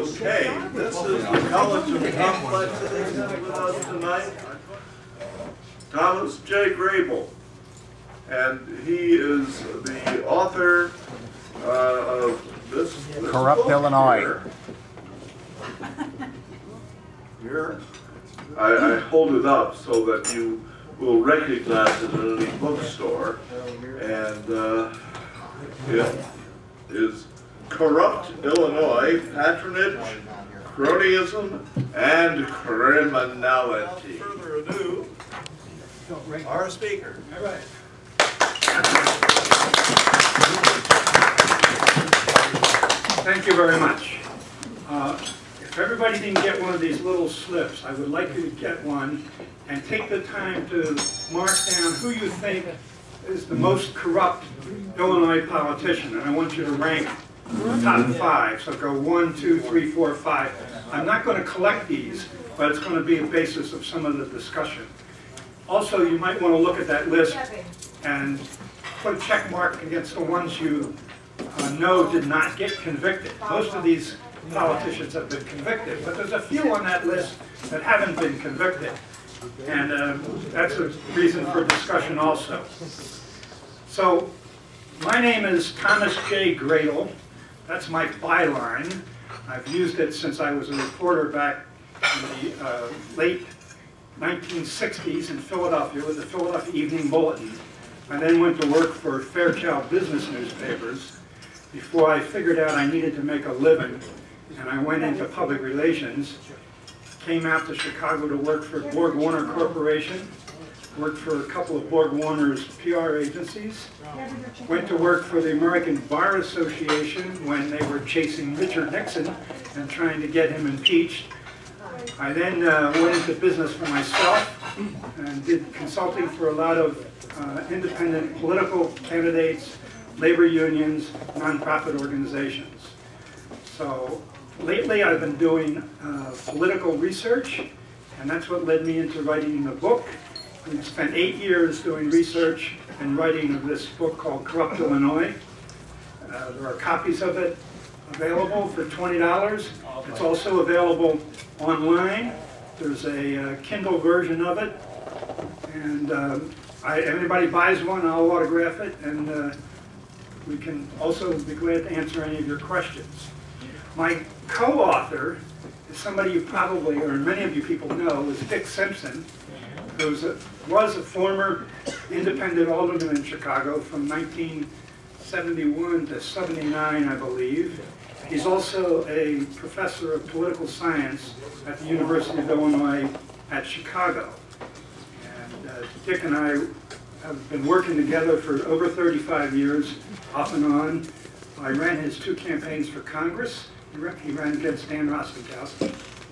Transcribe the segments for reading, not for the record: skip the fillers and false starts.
Okay, this is the College of Complexities with us tonight. Thomas J. Gradel, and he is the author of this Corrupt book Illinois. Here. I hold it up so that you will recognize it in any bookstore, and it is Corrupt Illinois, Patronage, Cronyism, and Criminality. Without further ado, our speaker. All right. Thank you very much. If everybody didn't get one of these little slips, I would like you to get one and take the time to mark down who you think is the most corrupt Illinois politician, and I want you to rank the top 5. So go 1, 2, 3, 4, 5. I'm not going to collect these, but it's going to be a basis of some of the discussion. Also, you might want to look at that list and put a check mark against the ones you know did not get convicted. Most of these politicians have been convicted, but there's a few on that list that haven't been convicted. And that's a reason for discussion also. So, my name is Thomas J. Gradel. That's my byline. I've used it since I was a reporter back in the late 1960s in Philadelphia with the Philadelphia Evening Bulletin. I then went to work for Fairchild business newspapers before I figured out I needed to make a living, and I went into public relations. Came out to Chicago to work for Borg Warner Corporation, worked for a couple of Borg Warner's PR agencies, went to work for the American Bar Association when they were chasing Richard Nixon and trying to get him impeached. I then went into business for myself and did consulting for a lot of independent political candidates, labor unions, nonprofit organizations. So lately I've been doing political research, and that's what led me into writing the book. We've spent 8 years doing research and writing of this book called Corrupt Illinois. There are copies of it available for $20. It's also available online. There's a Kindle version of it, and if anybody buys one, I'll autograph it, and we can also be glad to answer any of your questions. My co-author is somebody you probably, or many of you people know, is Dick Simpson, who was a former independent alderman in Chicago from 1971 to 79, I believe. He's also a professor of political science at the University of Illinois at Chicago. And Dick and I have been working together for over 35 years, off and on. I ran his 2 campaigns for Congress. He ran against Dan Rostenkowski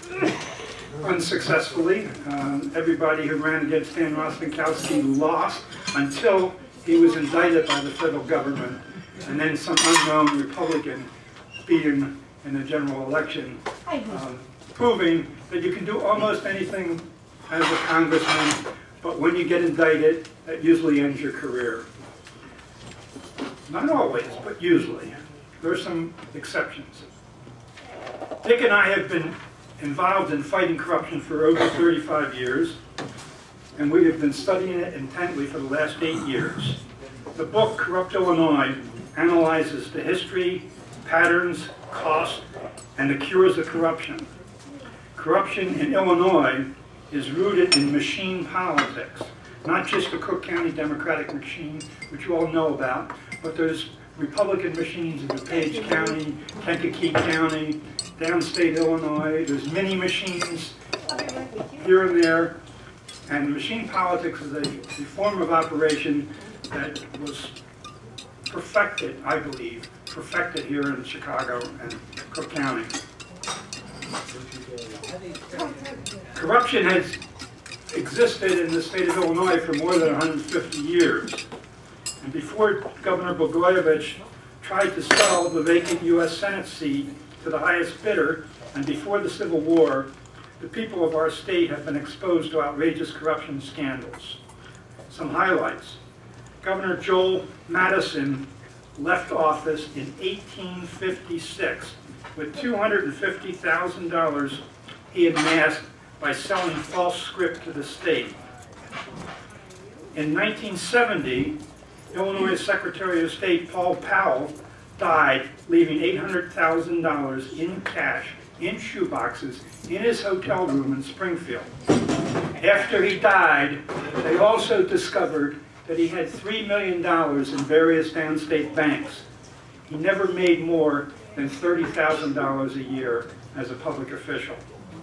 unsuccessfully. Everybody who ran against Dan Rostenkowski lost until he was indicted by the federal government, and then some unknown Republican beat him in the general election, proving that you can do almost anything as a congressman, but when you get indicted, that usually ends your career. Not always, but usually. There are some exceptions. Dick and I have been involved in fighting corruption for over 35 years, and we have been studying it intently for the last 8 years. The book, Corrupt Illinois, analyzes the history, patterns, cost, and the cures of corruption. Corruption in Illinois is rooted in machine politics, not just the Cook County Democratic machine, which you all know about, but there's Republican machines in DuPage County, Kankakee County, downstate Illinois. There's many machines here and there, and machine politics is a form of operation that was perfected, I believe, perfected here in Chicago and Cook County. Corruption has existed in the state of Illinois for more than 150 years. And before Governor Blagojevich tried to sell the vacant U.S. Senate seat to the highest bidder, and before the Civil War, the people of our state have been exposed to outrageous corruption scandals. Some highlights. Governor Joel Madison left office in 1856 with $250,000 he amassed by selling false script to the state. In 1970, Illinois Secretary of State Paul Powell died, leaving $800,000 in cash in shoeboxes in his hotel room in Springfield. After he died, they also discovered that he had $3 million in various downstate banks. He never made more than $30,000 a year as a public official.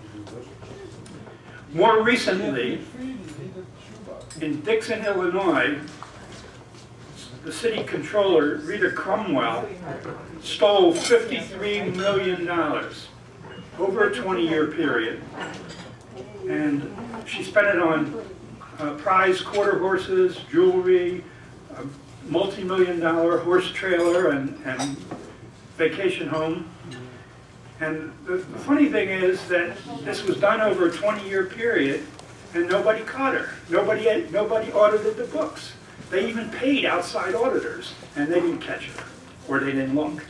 More recently, in Dixon, Illinois, the city controller, Rita Cromwell, stole $53 million over a 20-year period. And she spent it on prize quarter horses, jewelry, a multi-million-dollar horse trailer, and vacation home. And the funny thing is that this was done over a 20-year period, and nobody caught her. Nobody audited the books. They even paid outside auditors, and they didn't catch her, or they didn't look.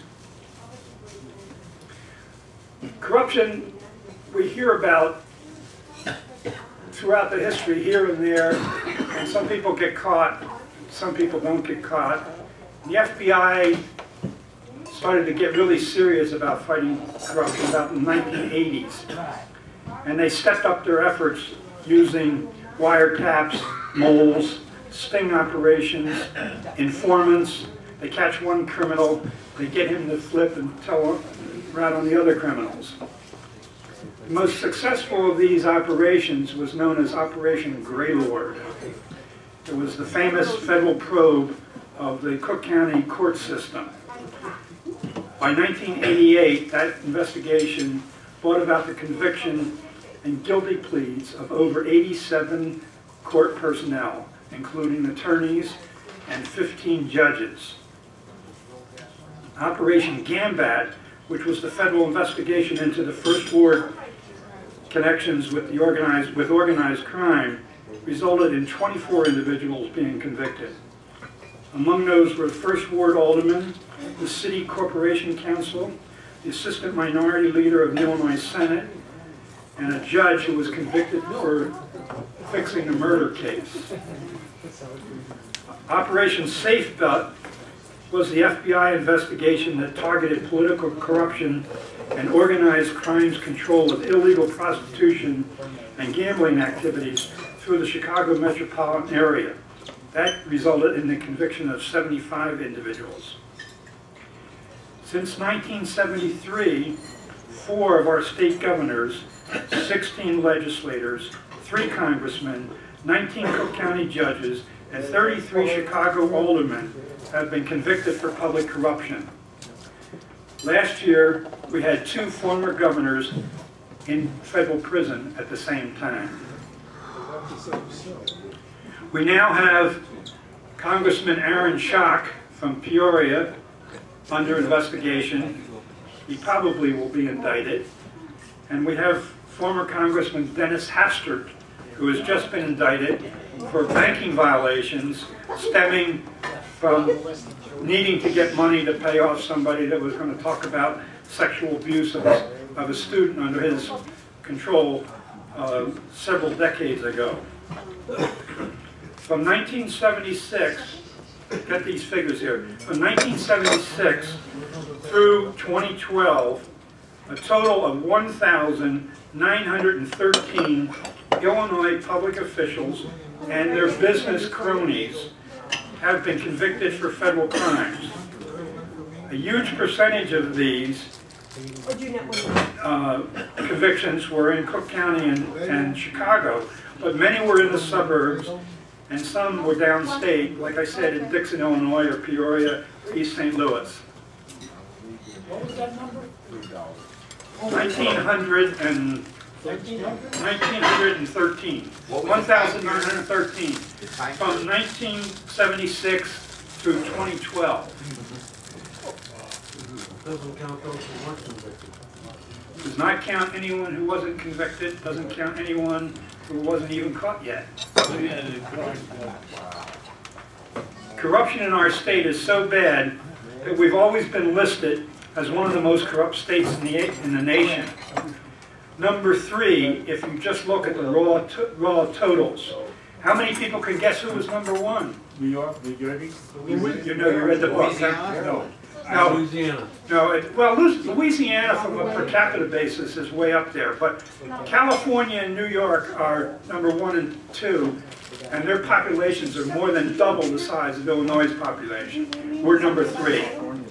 Corruption we hear about throughout the history here and there, and some people get caught, some people don't get caught. The FBI started to get really serious about fighting corruption about the 1980s. And they stepped up their efforts using wiretaps, moles, sting operations, informants. They catch one criminal, they get him to flip and rat on the other criminals. The most successful of these operations was known as Operation Gradel. It was the famous federal probe of the Cook County court system. By 1988, that investigation brought about the conviction and guilty pleas of over 87 court personnel, including attorneys and 15 judges. Operation Gambat, which was the federal investigation into the First Ward connections with organized crime, resulted in 24 individuals being convicted. Among those were the First Ward Alderman, the City Corporation Council, the Assistant Minority Leader of the Illinois Senate, and a judge who was convicted for fixing a murder case. Operation Safe Bet was the FBI investigation that targeted political corruption and organized crimes control of illegal prostitution and gambling activities through the Chicago metropolitan area. That resulted in the conviction of 75 individuals. Since 1973, 4 of our state governors, 16 legislators, 3 congressmen, 19 Cook County judges, and 33 Chicago aldermen have been convicted for public corruption. Last year, we had 2 former governors in federal prison at the same time. We now have Congressman Aaron Schock from Peoria under investigation. He probably will be indicted. And we have former Congressman Dennis Hastert, who has just been indicted for banking violations stemming from needing to get money to pay off somebody that was going to talk about sexual abuse of a student under his control several decades ago. From 1976, get these figures here, from 1976 through 2012, a total of 1,913 Illinois public officials and their business cronies have been convicted for federal crimes. A huge percentage of these convictions were in Cook County and Chicago, but many were in the suburbs, and some were downstate, like I said, in Dixon, Illinois, or Peoria, or East St. Louis. What was that number? 1913. 1,913 from 1976 through 2012. Doesn't count those who weren't convicted. Does not count anyone who wasn't convicted, doesn't count anyone who wasn't even caught yet. Corruption in our state is so bad that we've always been listed as one of the most corrupt states in the nation. Number 3, if you just look at the raw totals, how many people can guess who was number 1? New York, New Jersey? You read the book. No. No, Louisiana. no. Well, Louisiana from a per capita basis is way up there, but California and New York are number 1 and 2, and their populations are more than double the size of Illinois' population. We're number 3.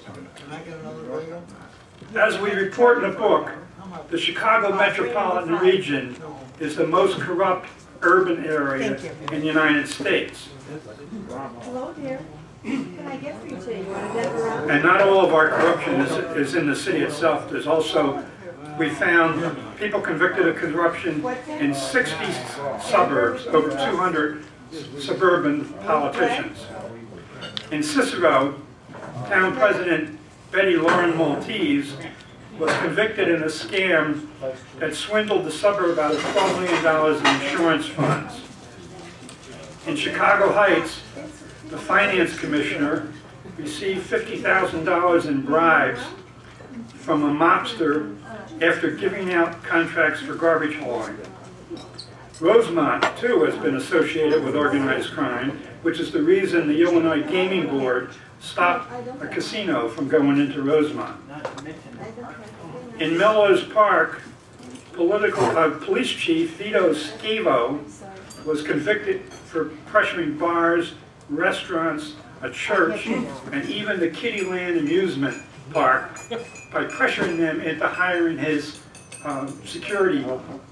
As we report in the book, the Chicago metropolitan region is the most corrupt urban area in the United States. Hello, dear. Can I get for you today? You want to get around? And not all of our corruption is in the city itself. There's also, we found people convicted of corruption in 60 suburbs, over 200 suburban politicians. In Cicero, town president Betty Lauren Maltese was convicted in a scam that swindled the suburb out of $12 million in insurance funds. In Chicago Heights, the finance commissioner received $50,000 in bribes from a mobster after giving out contracts for garbage hauling. Rosemont, too, has been associated with organized crime, which is the reason the Illinois Gaming Board stopped a casino from going into Rosemont. In Melrose Park, police chief Vito Schiavo was convicted for pressuring bars, restaurants, a church, and even the Kittyland amusement park by pressuring them into hiring his security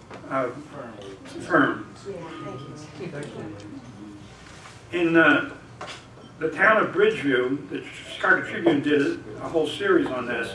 firm. In the town of Bridgeview, the Chicago Tribune did a whole series on this,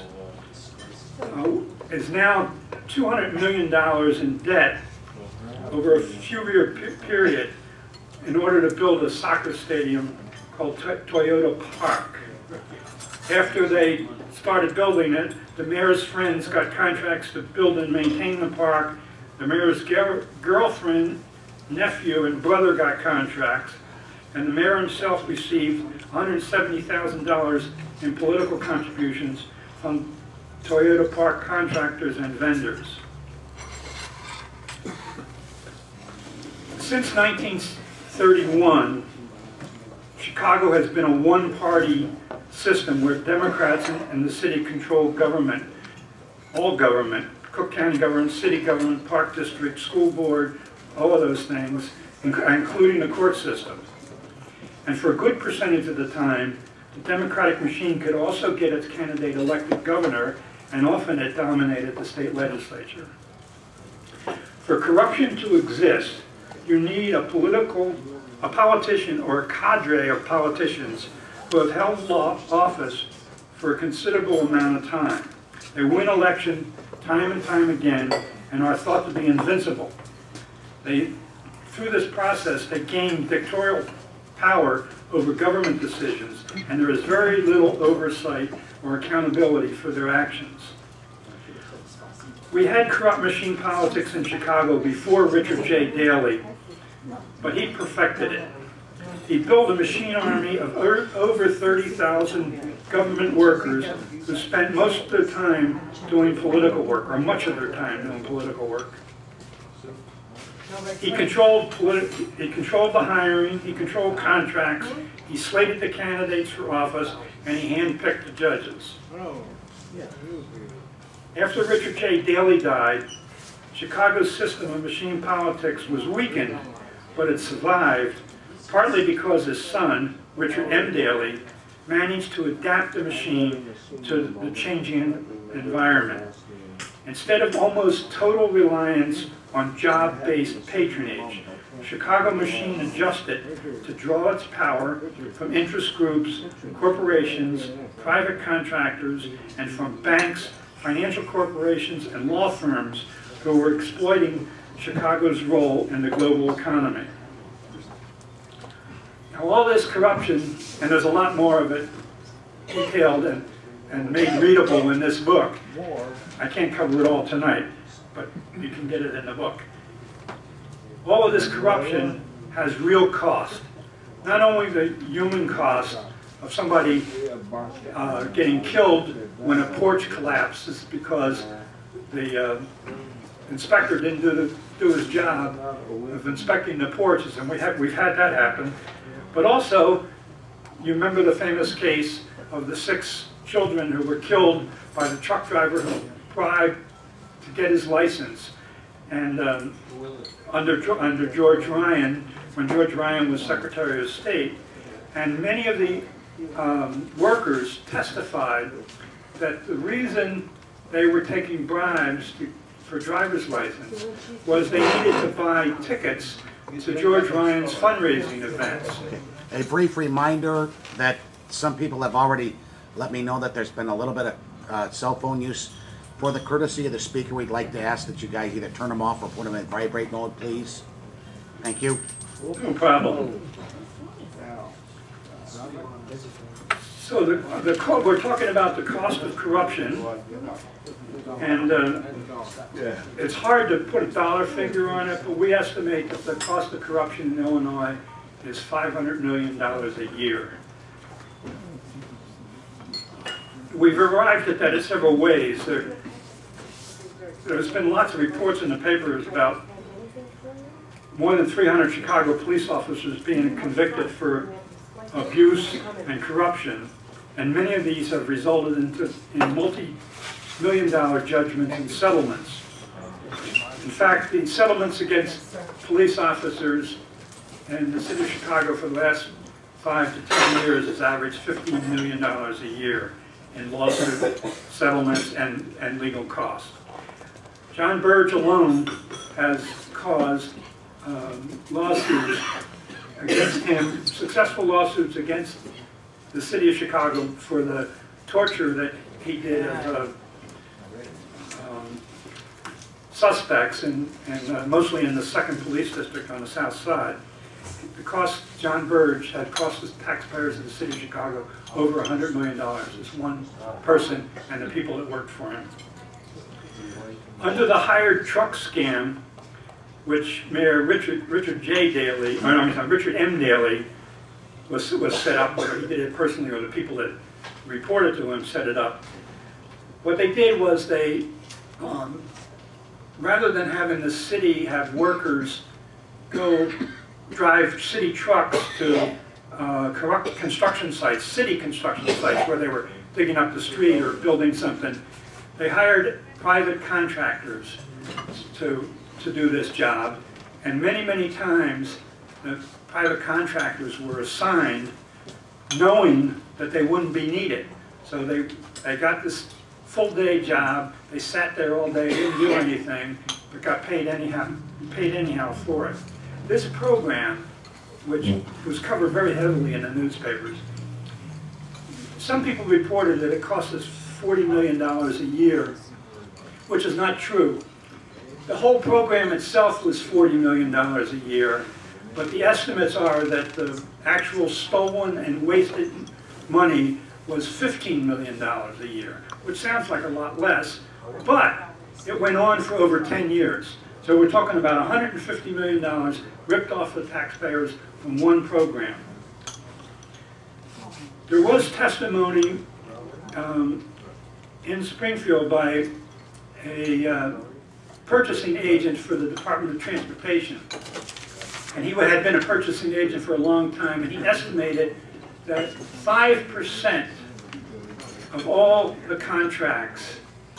is now $200 million in debt over a few-year period in order to build a soccer stadium called Toyota Park. After they started building it, the mayor's friends got contracts to build and maintain the park. The mayor's girlfriend, nephew, and brother got contracts, and the mayor himself received $170,000 in political contributions from Toyota Park contractors and vendors. Since 1931, Chicago has been a one-party system where Democrats in the city control government, all government, Cook County government, city government, park district, school board, all of those things, including the court system. And for a good percentage of the time, the Democratic machine could also get its candidate elected governor, and often it dominated the state legislature. For corruption to exist, you need a politician or a cadre of politicians who have held office for a considerable amount of time. They win election time and time again and are thought to be invincible. Through this process, they gain dictatorial power over government decisions, and there is very little oversight or accountability for their actions. We had corrupt machine politics in Chicago before Richard J. Daley, but he perfected it. He built a machine army of over 30,000 government workers who spent most of their time doing political work, or much of their time doing political work. He controlled the hiring, he controlled contracts, he slated the candidates for office, and he handpicked the judges. After Richard J. Daley died, Chicago's system of machine politics was weakened, but it survived, partly because his son, Richard M. Daley, managed to adapt the machine to the changing environment. Instead of almost total reliance on job-based patronage, Chicago Machine adjusted to draw its power from interest groups, corporations, private contractors, and from banks, financial corporations, and law firms who were exploiting Chicago's role in the global economy. Now, all this corruption, and there's a lot more of it detailed and made readable in this book. I can't cover it all tonight, but you can get it in the book. All of this corruption has real cost. Not only the human cost of somebody getting killed when a porch collapses because the inspector didn't do his job of inspecting the porches, and we've had that happen. But also, you remember the famous case of the 6 children who were killed by the truck driver who bribed to get his license. And under George Ryan, when George Ryan was Secretary of State, and many of the workers testified that the reason they were taking bribes for driver's license was they needed to buy tickets to George Ryan's fundraising events. A brief reminder that some people have already let me know that there's been a little bit of cell phone use. For the courtesy of the speaker, we'd like to ask that you guys either turn them off or put them in vibrate mode, please. Thank you. No problem. So we're talking about the cost of corruption, and it's hard to put a dollar figure on it, but we estimate that the cost of corruption in Illinois is $500 million a year. We've arrived at that in several ways. There's been lots of reports in the papers about more than 300 Chicago police officers being convicted for abuse and corruption, and many of these have resulted in multi-million-dollar judgments and settlements. In fact, the settlements against police officers in the city of Chicago for the last 5 to 10 years has averaged $15 million a year in lawsuit settlements and legal costs. John Burge alone has caused lawsuits against him, successful lawsuits against the city of Chicago for the torture that he did of suspects, and mostly in the 2nd Police District on the south side. The cost, John Burge had cost the taxpayers of the city of Chicago over $100 million. It's one person and the people that worked for him. Under the hired truck scam, which Mayor Richard M. Daley was set up, whether he did it personally or the people that reported to him set it up. What they did was they, rather than having the city have workers go drive city trucks to construction sites, city construction sites where they were digging up the street or building something, they hired private contractors to do this job, and many times the private contractors were assigned knowing that they wouldn't be needed. So they got this full-day job, they sat there all day, didn't do anything, but got paid anyhow for it. This program, which was covered very heavily in the newspapers, some people reported that it cost us $40 million a year, which is not true. The whole program itself was $40 million a year, but the estimates are that the actual stolen and wasted money was $15 million a year, which sounds like a lot less, but it went on for over 10 years. So we're talking about $150 million ripped off the taxpayers from one program. There was testimony in Springfield by a purchasing agent for the Department of Transportation. And he had been a purchasing agent for a long time, and he estimated that 5% of all the contracts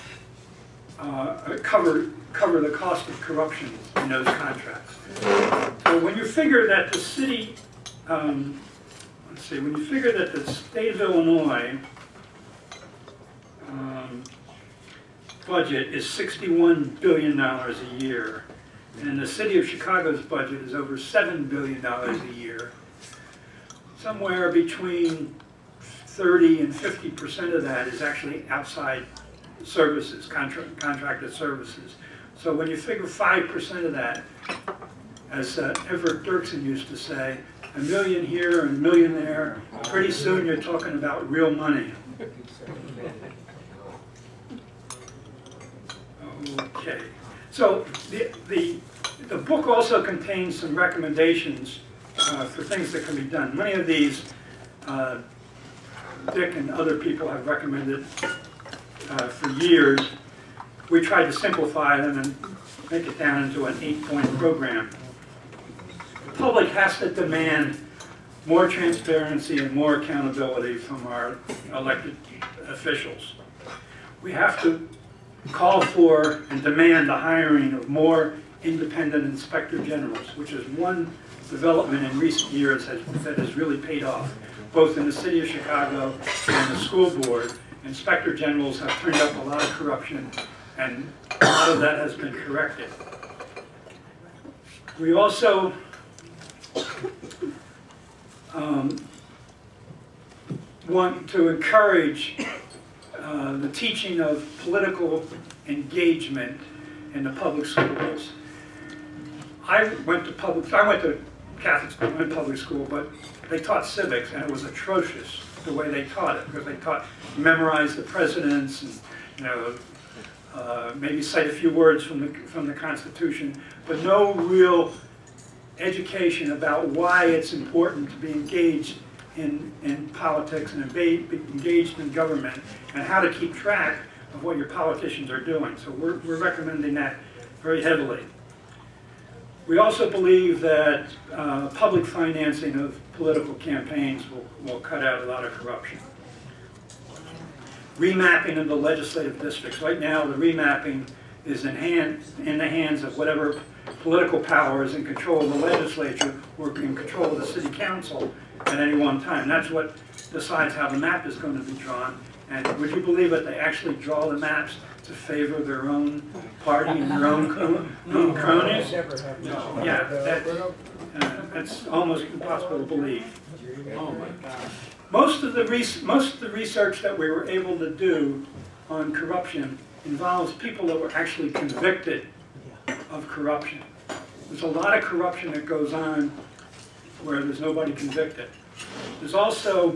cover the cost of corruption in those contracts. So when you figure that the city, when you figure that the state of Illinois budget is $61 billion a year, and the city of Chicago's budget is over $7 billion a year, somewhere between 30 and 50% of that is actually outside services, contracted services. So when you figure 5% of that, as Everett Dirksen used to say, $1 million here and $1 million there, pretty soon you're talking about real money. Okay, so the book also contains some recommendations for things that can be done. Many of these Dick and other people have recommended for years, we tried to simplify them and make it down into an 8-point program. The public has to demand more transparency and more accountability from our elected officials. We have to call for and demand the hiring of more independent inspector generals, which is one development in recent years that has really paid off. Both in the city of Chicago and the school board, inspector generals have turned up a lot of corruption, and a lot of that has been corrected. We also want to encourage the teaching of political engagement in the public schools. I went to Catholic school, I went to public school, but they taught civics, and it was atrocious the way they taught it, because they taught memorize the presidents, and maybe cite a few words from the Constitution, but no real education about why it's important to be engaged in politics and be engaged in government, and how to keep track of what your politicians are doing. So we're recommending that very heavily. We also believe that public financing of political campaigns will cut out a lot of corruption. Remapping of the legislative districts. Right now, the remapping is in the hands of whatever political power is in control of the legislature or in control of the city council at any one time. That's what decides how the map is going to be drawn. And would you believe it, they actually draw the maps to favor their own party and their own cronies? Yeah, that's almost impossible to believe. Oh my God. Most of the research that we were able to do on corruption involves people that were actually convicted of corruption. There's a lot of corruption that goes on where there's nobody convicted. There's also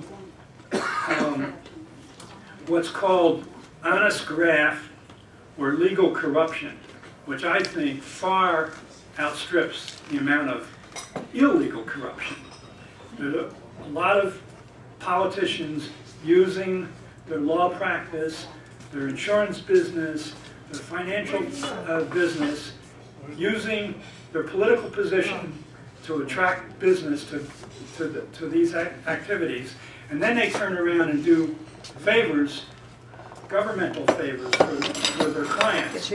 what's called honest graft or legal corruption, which I think far outstrips the amount of illegal corruption. There's a lot of politicians using their law practice, their insurance business, their financial business, using their political position to attract business to these activities, and then they turn around and do favors, governmental favors for their clients.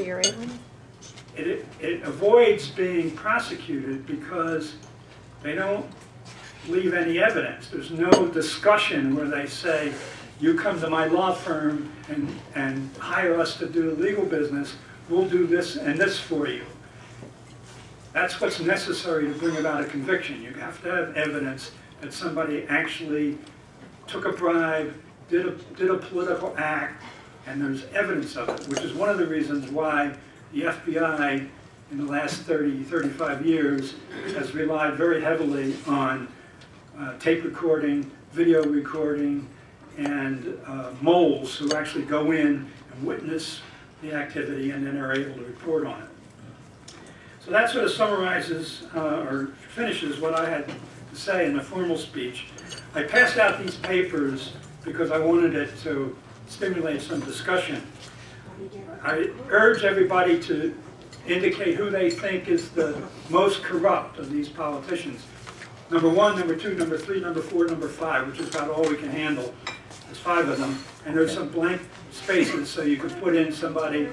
It avoids being prosecuted because they don't leave any evidence. There's no discussion where they say, you come to my law firm and hire us to do legal business, we'll do this and this for you. That's what's necessary to bring about a conviction. You have to have evidence that somebody actually took a bribe, did a political act, and there's evidence of it, which is one of the reasons why the FBI in the last 30, 35 years has relied very heavily on tape recording, video recording, and moles who actually go in and witness the activity and then are able to report on it. So that sort of summarizes or finishes what I had to say in the formal speech. I passed out these papers because I wanted it to stimulate some discussion. I urge everybody to indicate who they think is the most corrupt of these politicians. Number 1, number 2, number 3, number 4, number 5, which is about all we can handle. There's 5 of them. And there's some blank spaces so you can put in somebody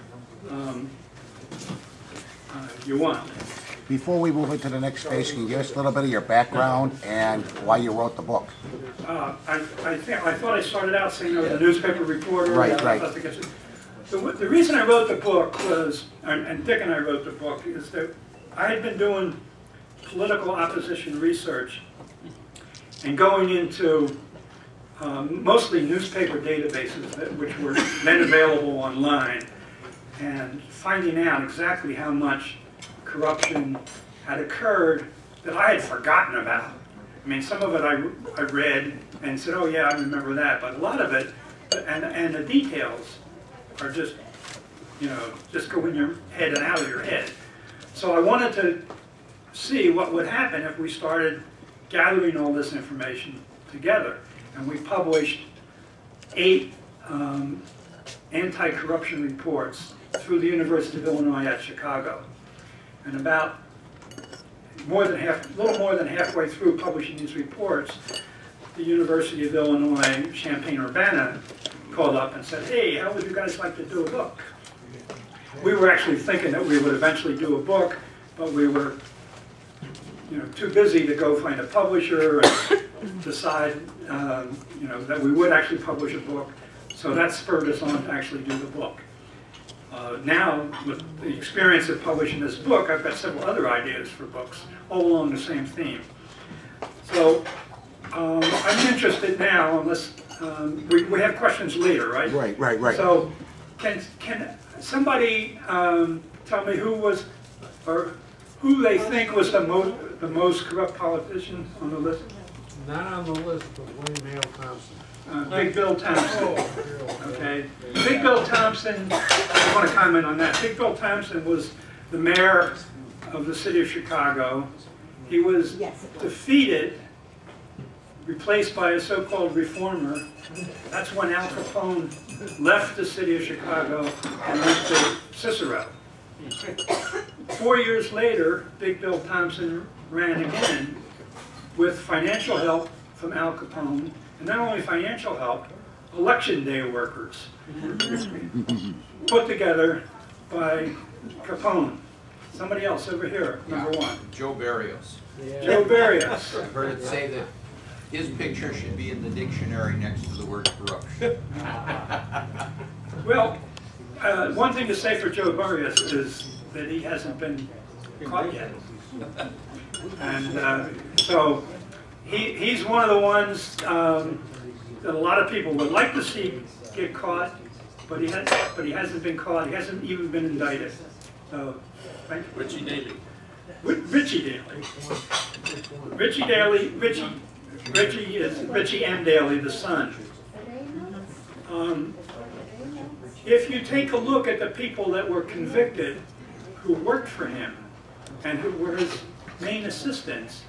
you want. Before we move into the next phase, can you give us a little bit of your background and why you wrote the book? I thought I started out saying I was a newspaper reporter. Right. The reason I wrote the book was, and Dick and I wrote the book, is that I had been doing political opposition research and going into mostly newspaper databases which were then available online, and finding out exactly how much corruption had occurred that I had forgotten about. I mean, some of it I read and said, oh yeah, I remember that, but a lot of it, and the details are just, just go in your head and out of your head. So I wanted to see what would happen if we started gathering all this information together. And we published 8 anti-corruption reports through the University of Illinois at Chicago. And about a little more than halfway through publishing these reports, the University of Illinois Champaign-Urbana called up and said, hey, how would you guys like to do a book? We were actually thinking that we would eventually do a book, but we were too busy to go find a publisher and decide that we would actually publish a book. So that spurred us on to actually do the book. Now, with the experience of publishing this book, I've got several other ideas for books, all along the same theme. So I'm interested now, unless we have questions later, right? Right. So can somebody tell me who was, or who they think was the most corrupt politician on the list? Not on the list, but William Hale Thompson. Big Bill Thompson. Okay. Big Bill Thompson, I want to comment on that. Big Bill Thompson was the mayor of the city of Chicago. He was defeated, replaced by a so-called reformer. That's when Al Capone left the city of Chicago and went to Cicero. 4 years later, Big Bill Thompson ran again with financial help from Al Capone, and not only financial help, election day workers put together by Capone. Somebody else over here, number one. Joe Barrios. Joe Barrios. I've heard it say that his picture should be in the dictionary next to the word corruption. Well, one thing to say for Joe Barrios is that he hasn't been caught yet. And so he's one of the ones that a lot of people would like to see get caught, but he hasn't been caught. He hasn't even been indicted. So, thank you. Richie Daley. Richie Daley. Richie is Richie M. Daley, the son. If you take a look at the people that were convicted who worked for him and who were his main assistants,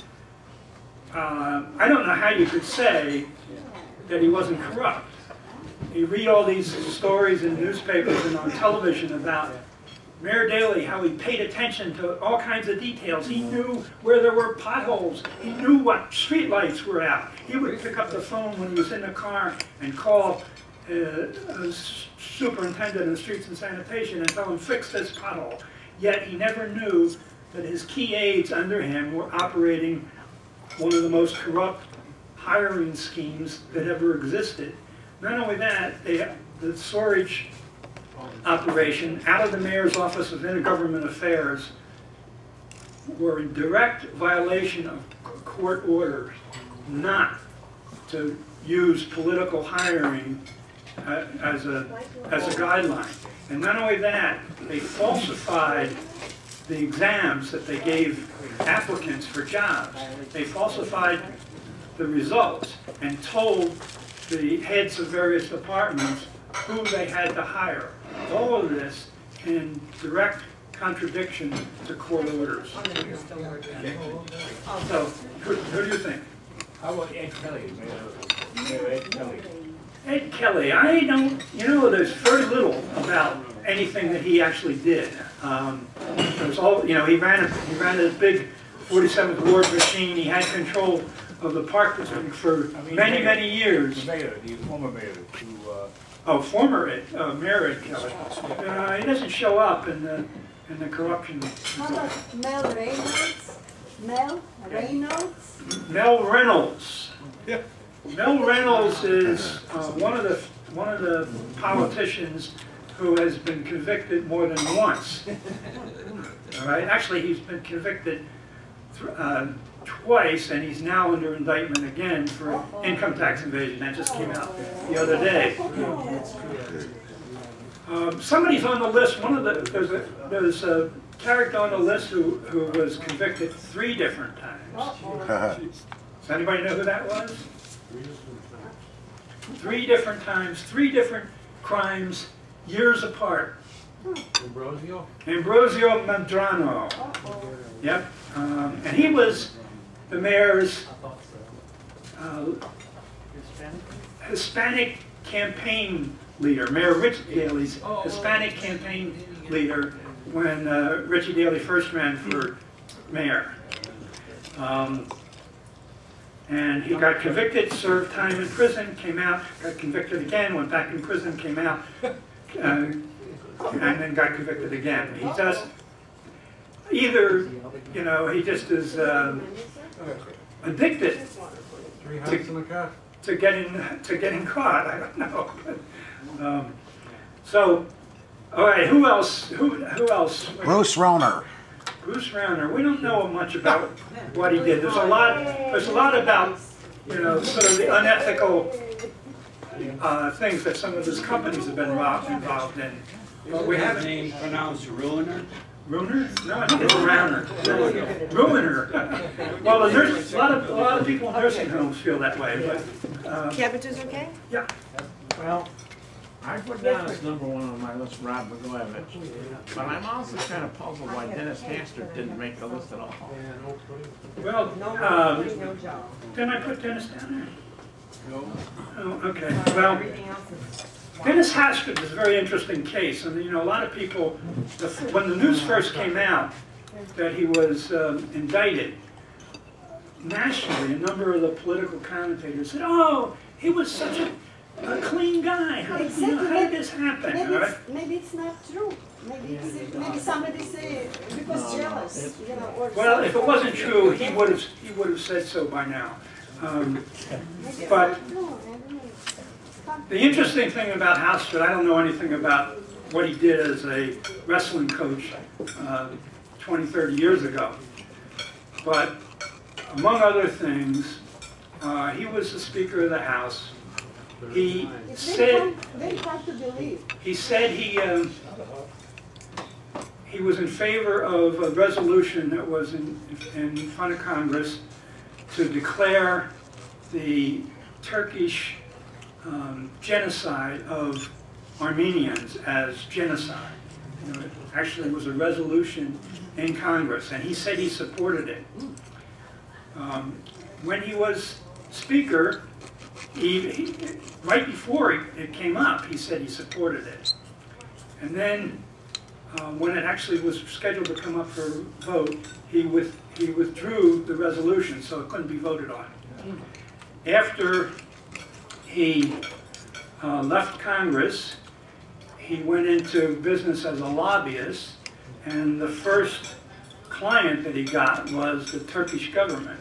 I don't know how you could say that he wasn't corrupt. You read all these stories in newspapers and on television about Mayor Daley, how he paid attention to all kinds of details. He knew where there were potholes. He knew what street lights were out. He would pick up the phone when he was in the car and call a superintendent of streets and sanitation and tell him, fix this pothole. Yet he never knew that his key aides under him were operating one of the most corrupt hiring schemes that ever existed. Not only that, the storage operation out of the Mayor's Office of Intergovernment Affairs were in direct violation of court orders not to use political hiring as a guideline. And not only that, they falsified the exams that they gave applicants for jobs. They falsified the results and told the heads of various departments who they had to hire. All of this in direct contradiction to court orders. So, who do you think? How about Ed Kelly? Mayor Ed Kelly. Ed Kelly, I don't, there's very little about anything that he actually did. It was all, he ran a big 47th Ward machine. He had control of the park district for many, many years. The mayor, the former mayor, Former Mayor Ed Kelly. He doesn't show up in the corruption. How about Mel Reynolds? Mel Reynolds? Mel Reynolds. Yeah. Mel Reynolds is one of the politicians who has been convicted more than once. All right. Actually, he's been convicted twice, and he's now under indictment again for income tax evasion. That just came out the other day. Somebody's on the list. There's a character on the list who was convicted 3 different times. Does anybody know who that was? 3 different times, 3 different crimes, years apart. Ambrosio? Ambrosio Medrano. Yep. And he was the mayor's Hispanic campaign leader, Mayor Richie Daley's Hispanic campaign leader when Richie Daley first ran for mayor. And he got convicted, served time in prison, came out, got convicted again, went back in prison, came out, and then got convicted again. He does either, you know, he just is addicted to getting caught. I don't know. So, all right, who else? Who else? Bruce Rohner. Bruce Rohner. We don't know much about what he did. There's a lot about, you know, sort of the unethical things that some of his companies have been involved in. But we haven't. Name pronounced Ruiner. Ruiner? No, I think it's Rauner. Ruiner. Well, a lot of people in nursing homes feel that way, but. Cabbages okay? Yeah. Well, I put down as number one on my list Rod Blagojevich, but I'm also kind of puzzled why Dennis Hastert didn't make the list at all. Well, No job. didn't I put Dennis down there? No. Oh, okay. Well, Dennis Hastert is a very interesting case, and you know, a lot of people, when the news first came out that he was indicted, nationally, a number of the political commentators said, "Oh, he was such a clean guy. How did this happen?" Maybe it's not true. Maybe somebody say because jealous, you know. Or well, if it wasn't true, he would have said so by now. But the interesting thing about Hastert, I don't know anything about what he did as a wrestling coach 20, 30 years ago. But among other things, he was the Speaker of the House. He said very hard to believe. He said he was in favor of a resolution that was in front of Congress to declare the Turkish genocide of Armenians as genocide. You know, it actually was a resolution in Congress, and he said he supported it. When he was Speaker, right before it came up, he said he supported it. And then when it actually was scheduled to come up for vote, he withdrew the resolution, so it couldn't be voted on. After he left Congress, he went into business as a lobbyist, and the first client that he got was the Turkish government.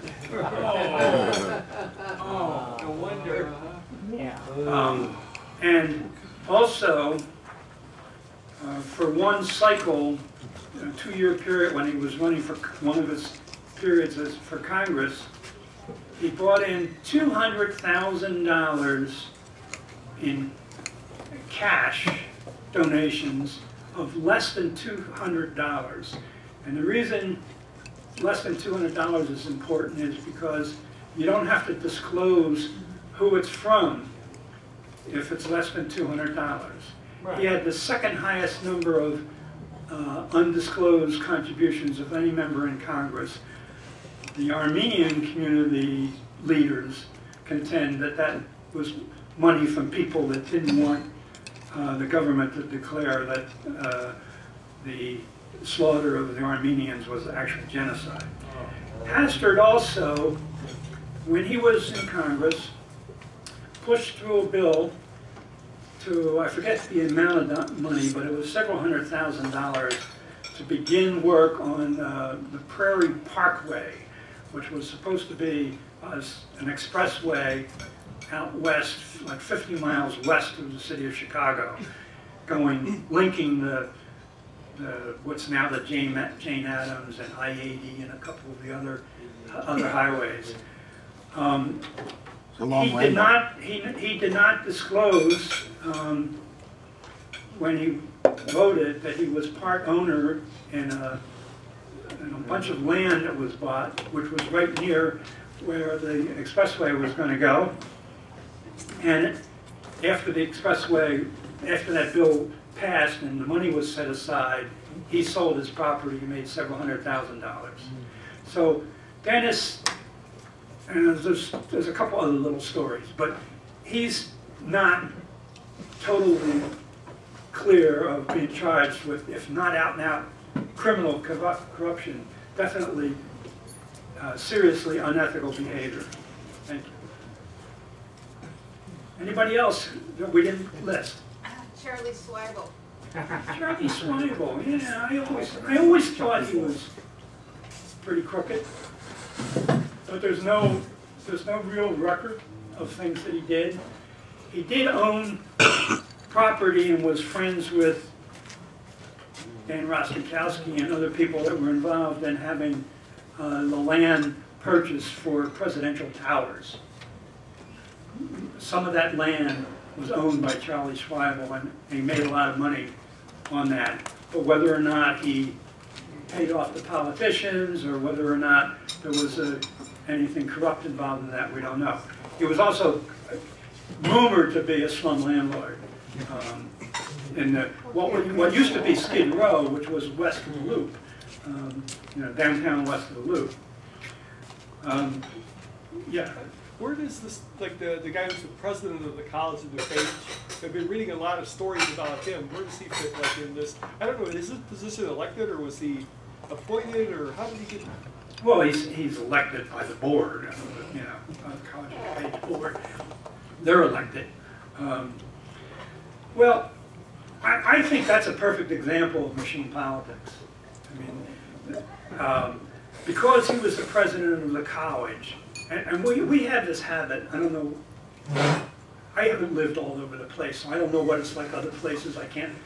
Oh, no wonder. Yeah. And also, for one cycle, a 2-year period when he was running for one of his periods for Congress, he brought in $200,000 in cash donations of less than $200. And the reason less than $200 is important is because you don't have to disclose who it's from if it's less than $200. Right. He had the second highest number of undisclosed contributions of any member in Congress. The Armenian community leaders contend that that was money from people that didn't want the government to declare that the slaughter of the Armenians was actual genocide. Hastert also, when he was in Congress, pushed through a bill to, I forget the amount of money, but it was several $100,000 to begin work on the Prairie Parkway, which was supposed to be an expressway out west, like 50 miles west of the city of Chicago, linking the what's now the Jane Addams and I-80 and a couple of the other highways. He did not disclose when he voted that he was part owner in a bunch of land that was bought, which was right near where the expressway was going to go. And after the expressway, after that bill passed and the money was set aside, he sold his property and made several $100,000. So Dennis, and there's a couple other little stories, but he's not totally clear of being charged with, if not out and out criminal corruption, definitely seriously unethical behavior. Thank you. Anybody else that we didn't list? Charlie Swagel. Charlie Swagel, yeah, I always thought he was pretty crooked, but there's no real record of things that he did. He did own property and was friends with Dan Rostenkowski and other people that were involved in having the land purchased for presidential towers. Some of that land was owned by Charlie Swagel, and he made a lot of money on that. But whether or not he paid off the politicians or whether or not there was anything corrupt involved in that, we don't know. He was also rumored to be a slum landlord in what used to be Skid Row, which was west of the Loop, downtown west of the Loop. Yeah. Where does this, like the guy who's the president of the College of DuPage, I've been reading a lot of stories about him. Where does he fit like in this? I don't know, is this position elected or was he appointed or how did he get? Well, he's elected by the board, College of DuPage board. They're elected. Well, I think that's a perfect example of machine politics. I mean, because he was the president of the college, and we have this habit, I don't know, I haven't lived all over the place, so I don't know what it's like other places. I can't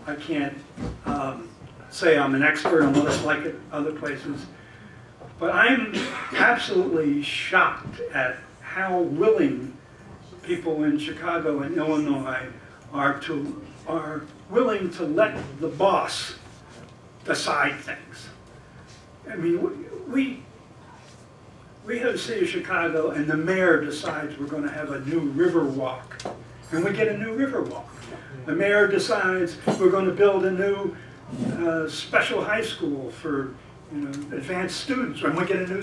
say I'm an expert on what it's like at other places. But I'm absolutely shocked at how willing people in Chicago and Illinois are willing to let the boss decide things. I mean, we have the city of Chicago, and the mayor decides we're going to have a new river walk, and we get a new river walk. The mayor decides we're going to build a new special high school for advanced students, and we get a new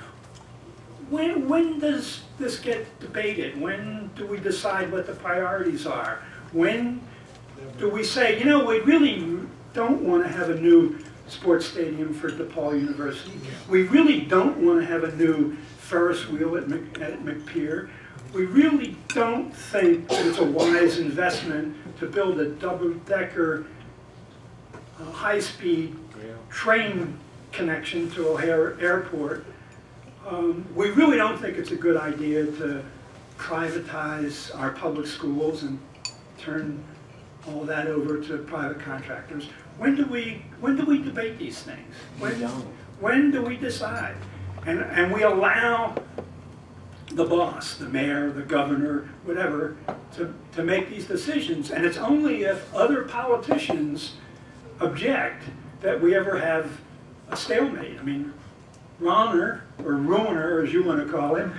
When does this get debated? When do we decide what the priorities are? When do we say, we really don't want to have a new sports stadium for DePaul University. We really don't want to have a new Ferris wheel at McPier. We really don't think that it's a wise investment to build a double-decker high-speed train connection to O'Hare Airport. We really don't think it's a good idea to privatize our public schools and turn all that over to private contractors. When do we debate these things? When do we decide? And we allow the boss, the mayor, the governor, whatever, to make these decisions. And it's only if other politicians object that we ever have a stalemate. I mean, Ronner, or Ruiner, as you want to call him,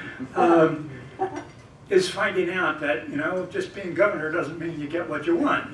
is finding out that, just being governor doesn't mean you get what you want,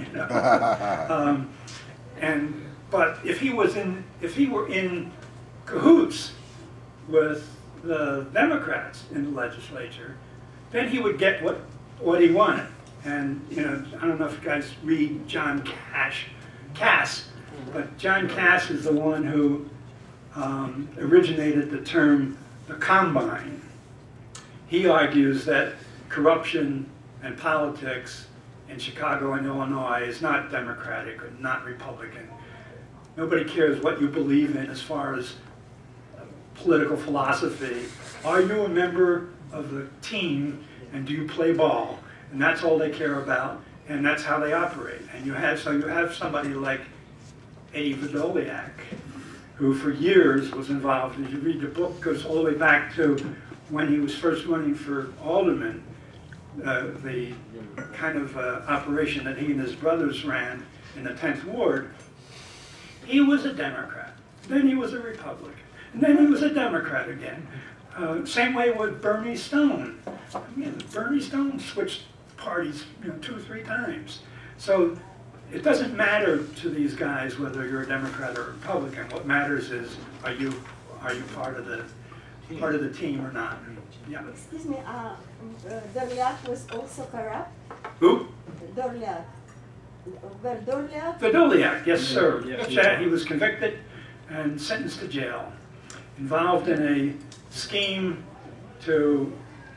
But if he were in cahoots with the Democrats in the legislature, then he would get what he wanted. And I don't know if you guys read John Cass, but John Cass is the one who originated the term the combine. He argues that corruption and politics in Chicago and Illinois is not Democratic or not Republican. Nobody cares what you believe in as far as political philosophy. Are you a member of the team and do you play ball? And that's all they care about, and that's how they operate. And you have somebody like Eddie Vdoliak, who for years was involved. As you read the book, goes all the way back to when he was first running for alderman, the kind of operation that he and his brothers ran in the 10th Ward. He was a Democrat, then he was a Republican, and then he was a Democrat again. Same way with Bernie Stone. I mean, Bernie Stone switched parties 2 or 3 times. So it doesn't matter to these guys whether you're a Democrat or a Republican. What matters is, are you part of the part of the team or not. Yeah. Excuse me, Dorliac was also corrupt? Who? Dorliac. Dorliac? Verdoliak, yes, sir. He was convicted and sentenced to jail. Involved in a scheme to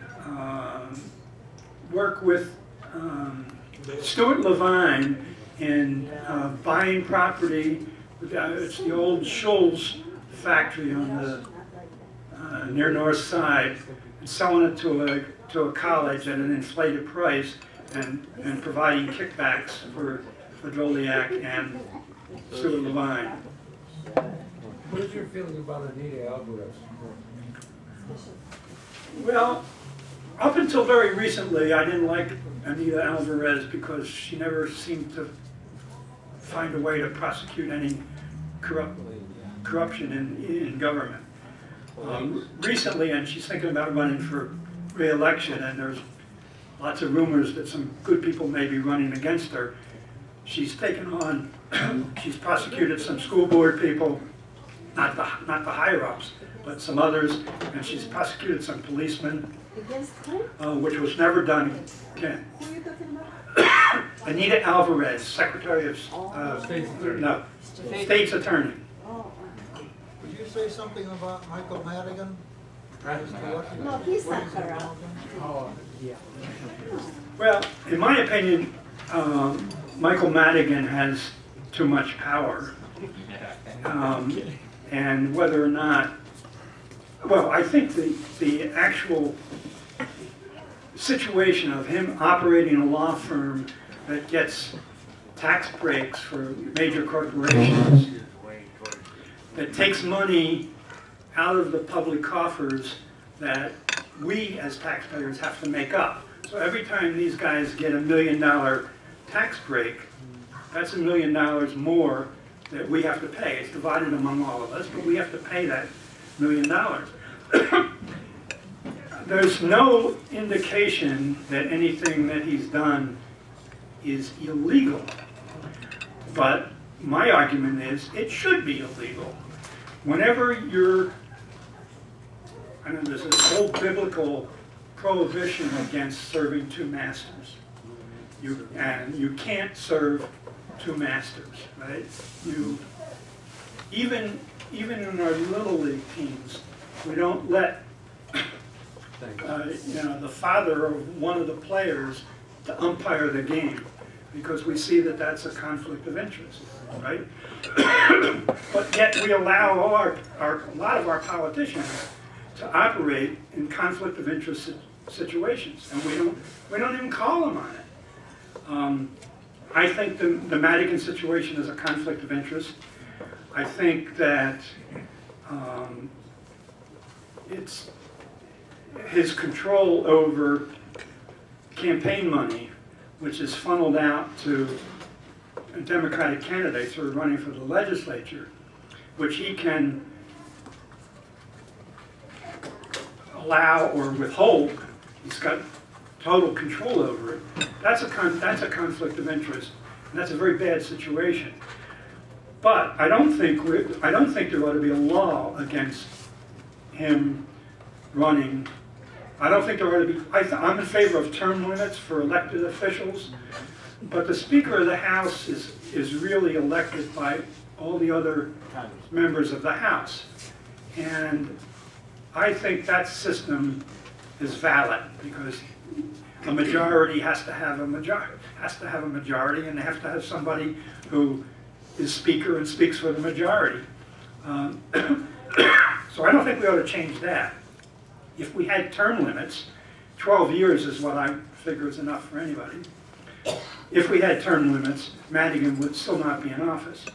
work with Stuart Levine in buying property. It's the old Schulz factory on the near North Side, and selling it to a college at an inflated price, and providing kickbacks for Doliak and Stuart Levine. What is your feeling about Anita Alvarez? Well, up until very recently, I didn't like Anita Alvarez because she never seemed to find a way to prosecute any corruption in government. Recently, and she's thinking about running for re-election, and there's lots of rumors that some good people may be running against her. She's taken on, she's prosecuted some school board people, not the higher-ups, but some others, and she's prosecuted some policemen, Against who? which was never done again. Who are you talking about? Anita Alvarez, Secretary of, State's Attorney. Oh, Would you say something about Michael Madigan? no, he's not corrupt. Well, in my opinion, Michael Madigan has too much power. And whether or not, well, I think the actual situation of him operating a law firm that gets tax breaks for major corporations, that takes money out of the public coffers that we as taxpayers have to make up. So every time these guys get $1 million tax break, that's $1 million more that we have to pay. It's divided among all of us, but we have to pay that $1 million. There's no indication that anything that he's done is illegal. But my argument is it should be illegal. Whenever you're, I know there's this old biblical prohibition against serving two masters. And you can't serve two masters, right? Even in our little league teams, we don't let the father of one of the players to umpire the game, because we see that that's a conflict of interest, right? But yet we allow a lot of our politicians to operate in conflict of interest situations, and we don't even call them on it. I think the Madigan situation is a conflict of interest. I think that it's his control over campaign money, which is funneled out to Democratic candidates who are running for the legislature, which he can allow or withhold. He's got total control over it. That's a conflict of interest, and that's a very bad situation. But I don't think there ought to be a law against him running. I don't think there ought to be. I'm in favor of term limits for elected officials, but the Speaker of the House is really elected by all the other members of the House, and I think that system is valid because a majority has to have a majority, and they have to have somebody who is Speaker and speaks for the majority. So I don't think we ought to change that. If we had term limits, 12 years is what I figure is enough for anybody. If we had term limits, Madigan would still not be in office.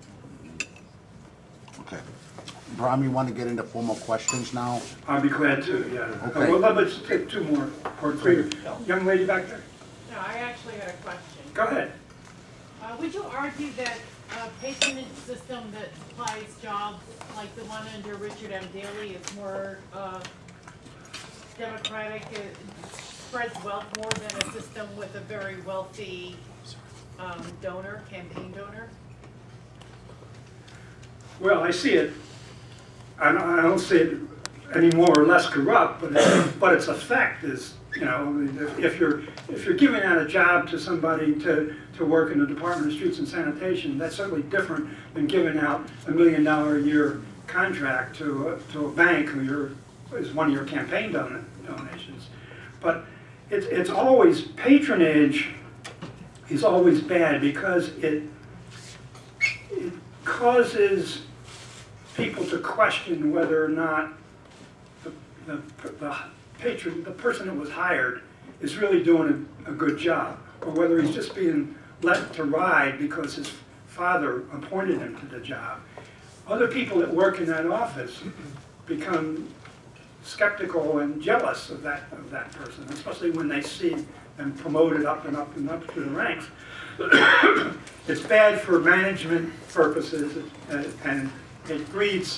Okay. Bram, you want to get into formal questions now? I'll be glad to, yeah. Okay. Well, let's take two more, or three. Young lady back there. No, I actually had a question. Go ahead. Would you argue that a patronage system that supplies jobs like the one under Richard M. Daley is more democratic, it spreads wealth more than a system with a very wealthy donor, campaign donor? Well, I see it. I don't see it any more or less corrupt, but its effect is, you know, if you're giving out a job to somebody to work in the Department of Streets and Sanitation, that's certainly different than giving out $1 million a year contract to a bank who is one of your campaign donations. But it's always, patronage is always bad because it causes people to question whether or not the person that was hired is really doing a good job, or whether he's just being let to ride because his father appointed him to the job. Other people that work in that office become skeptical and jealous of that person, especially when they see them promoted up and up and up through the ranks. It's bad for management purposes, and it breeds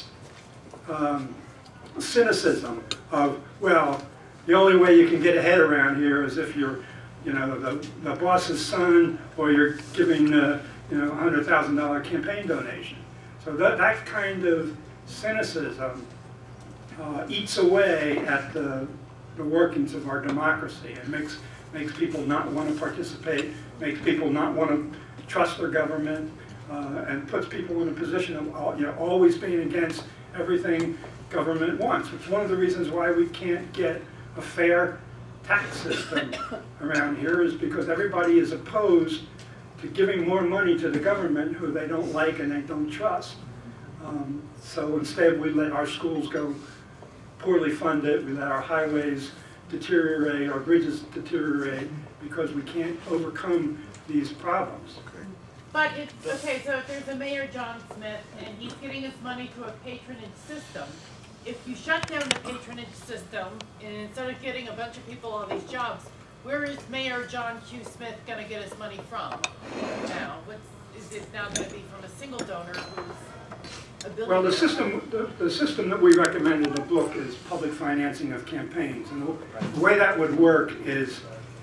cynicism of, well, the only way you can get ahead around here is if you're, you know, the boss's son, or you're giving, you know, $100,000 campaign donation. So that kind of cynicism eats away at the workings of our democracy, and makes people not want to participate, makes people not want to trust their government, and puts people in a position of, you know, always being against everything government wants. Which is one of the reasons why we can't get a fair tax system around here, is because everybody is opposed to giving more money to the government who they don't like and they don't trust. So instead we let our schools go poorly funded, we let our highways deteriorate, our bridges deteriorate, because we can't overcome these problems. But it's, okay, so if there's a Mayor John Smith and he's getting his money through a patronage system, if you shut down the patronage system and instead of getting a bunch of people all these jobs, where is Mayor John Q. Smith going to get his money from now? Is it now going to be from a single donor who's a billionaire? Well, the system that we recommend in the book is public financing of campaigns. And the way that would work is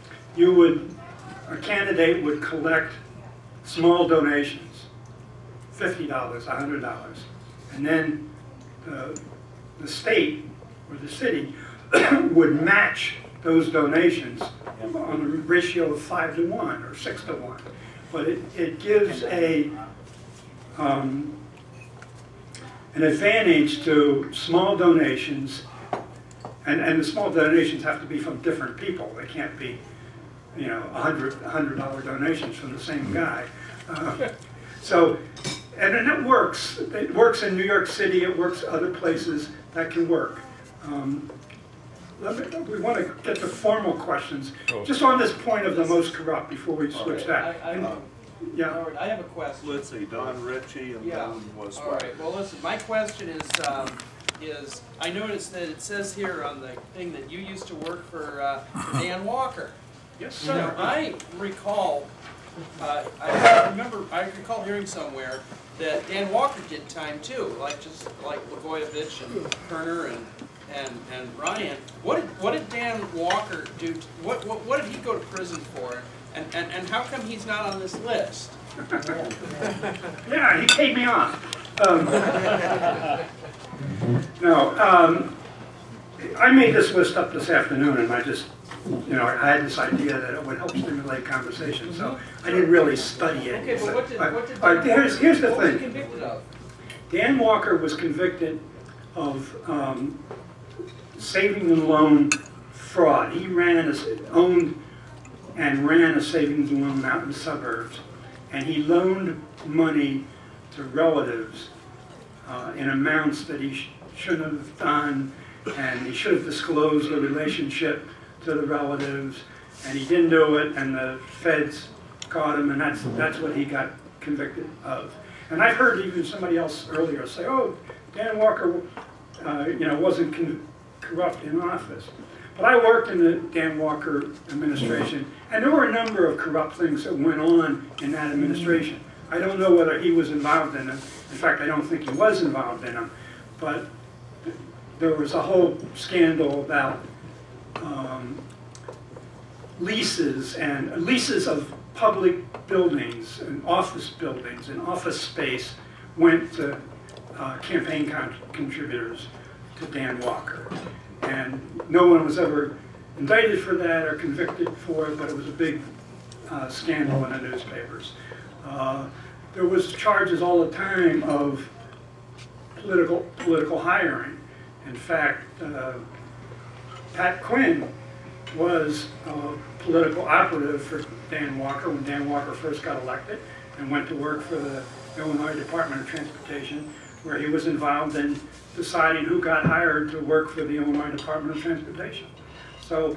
a candidate would collect small donations, $50, $100, and then the state or the city would match those donations on a ratio of 5 to 1 or 6 to 1. But it gives an advantage to small donations, and the small donations have to be from different people. They can't be, you know, $100 donations from the same guy. And then it works. It works in New York City. It works other places. That can work. We want to get to formal questions. Just on this point of the most corrupt before we switch that. Yeah. I have a question. Let's see, Don Ritchie and Don was. All right. Well, listen. My question is I noticed that it says here on the thing that you used to work for Dan Walker. Yes, sir. Now, I recall. I recall hearing somewhere that Dan Walker did time too, just like Blagojevich and Kerner and Ryan. What did Dan Walker do? What did he go to prison for? And how come he's not on this list? Yeah, he paid me off. I made this list up this afternoon, and I just, you know, I had this idea that it would help stimulate conversation, so I didn't really study it. Okay, but here's the what was he thing. convicted of? Dan Walker was convicted of savings and loan fraud. He owned and ran a savings and loan out in the suburbs, and he loaned money to relatives in amounts that he shouldn't have done, and he should have disclosed the relationship to the relatives, and he didn't do it, and the feds caught him, and that's what he got convicted of. And I've heard even somebody else earlier say, "Oh, Dan Walker, you know, wasn't corrupt in office." But I worked in the Dan Walker administration, and there were a number of corrupt things that went on in that administration. I don't know whether he was involved in them. In fact, I don't think he was involved in them. But there was a whole scandal about leases of public buildings and office space went to campaign contributors to Dan Walker. And no one was ever indicted for that or convicted for it, but it was a big scandal in the newspapers. There was charges all the time of political hiring. In fact, Pat Quinn was a political operative for Dan Walker when Dan Walker first got elected and went to work for the Illinois Department of Transportation, where he was involved in deciding who got hired to work for the Illinois Department of Transportation. So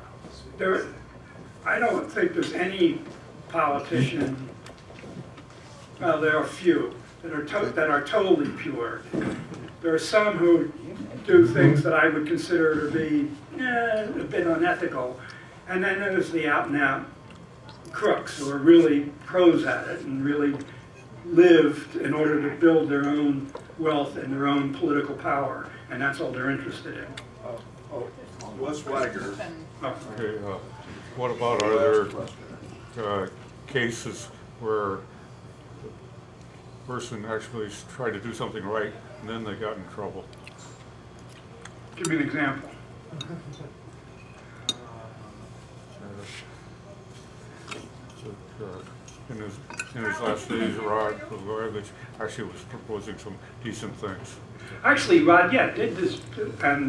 I don't think there's any politician, well, there are a few that are totally pure. There are some who do things that I would consider to be a bit unethical, and then there's the out-and-out crooks who are really pros at it and really lived in order to build their own wealth and their own political power, and that's all they're interested in. Wes Wagner. Okay, what about, are there cases where the person actually tried to do something right and then they got in trouble? Give me an example. In his last days, Rod Blagojevich actually was proposing some decent things. Actually, Rod, yeah, did this, and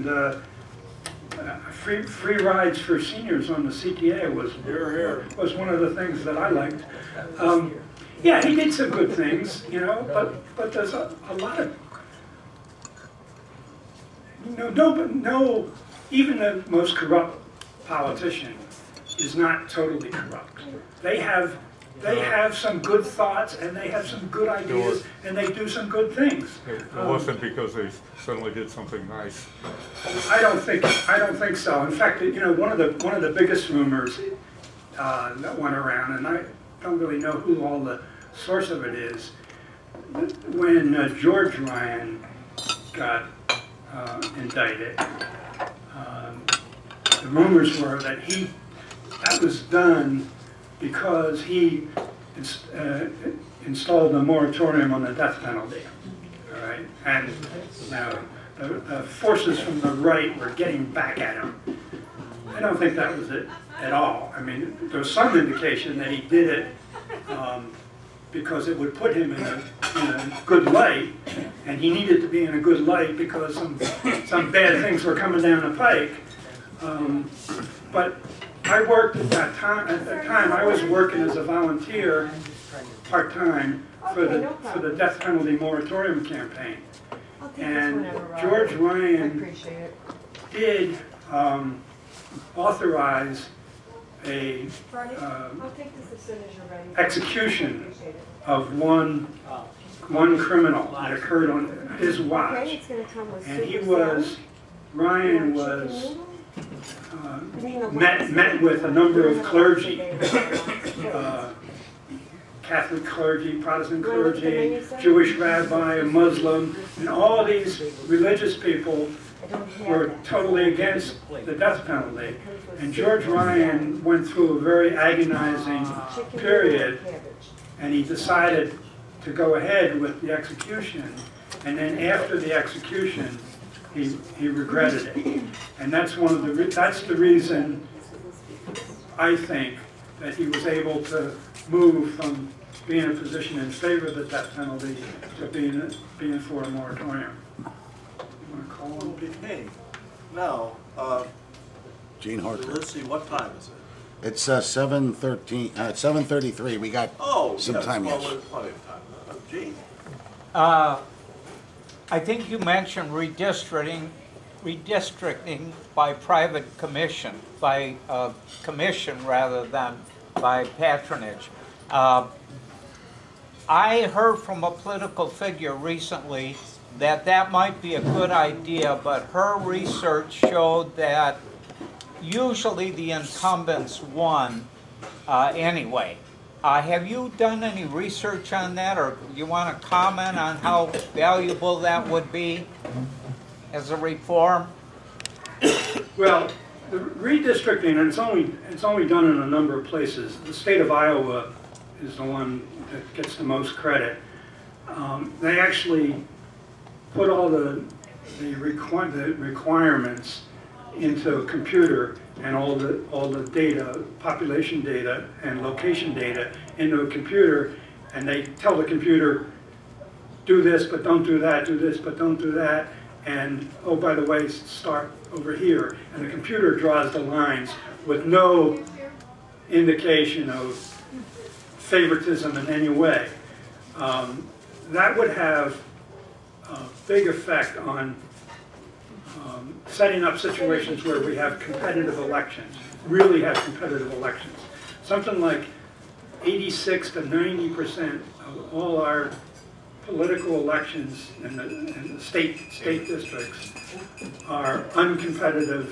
free rides for seniors on the CTA was one of the things that I liked. Yeah, he did some good things, you know, but there's a lot of, no, even the most corrupt politician is not totally corrupt. They have some good thoughts and they have some good ideas and they do some good things. It wasn't because they suddenly did something nice. I don't think so. In fact, you know, one of the biggest rumors that went around, and I don't really know who all the source of it is, when George Ryan got indicted, the rumors were that that was done because he installed a moratorium on the death penalty. All right, and now the forces from the right were getting back at him. I don't think that was it at all. I mean, there's some indication that he did it because it would put him in a good light, and he needed to be in a good light because some bad things were coming down the pike. But I worked at that time. At that time, I was working as a volunteer, part-time, for the death penalty moratorium campaign. And George Ryan did authorize a execution of one criminal that occurred on his watch, and Ryan was met with a number of clergy, Catholic clergy, Protestant clergy, Jewish rabbi, a Muslim, and all these religious people were totally against the death penalty. And George Ryan went through a very agonizing period, and he decided to go ahead with the execution. And then after the execution, he regretted it. And that's that's the reason I think that he was able to move from being in a position in favor of the death penalty to being for a moratorium. You want to call him? Hey, now, Gene Harker. let's see, what time is it? It's 7:13. 7:33. We got some time well, yet. there's plenty of time. Gene? I think you mentioned redistricting by private commission, by commission rather than by patronage. I heard from a political figure recently that might be a good idea, but her research showed that usually the incumbents won anyway. Have you done any research on that, or do you want to comment on how valuable that would be as a reform? Well, the redistricting, and it's only done in a number of places. The state of Iowa is the one that gets the most credit. They actually put all the the requirements into a computer and all the data, population data and location data into a computer, and they tell the computer, do this but don't do that, do this but don't do that, and oh, by the way, start over here. And the computer draws the lines with no indication of favoritism in any way. That would have a big effect on setting up situations where we have competitive elections, really have competitive elections. Something like 86 to 90% of all our political elections in the state districts are uncompetitive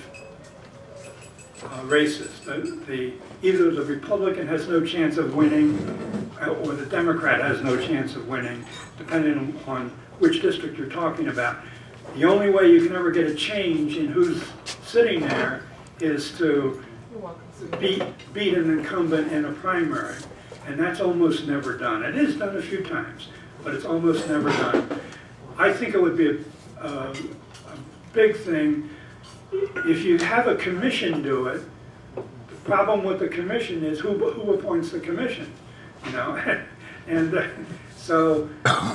races. Either the Republican has no chance of winning or the Democrat has no chance of winning, depending on which district you're talking about. The only way you can ever get a change in who's sitting there is to beat an incumbent in a primary, and that's almost never done. It is done a few times, but it's almost never done. I think it would be a big thing if you have a commission do it. The problem with the commission is who appoints the commission, you know, and so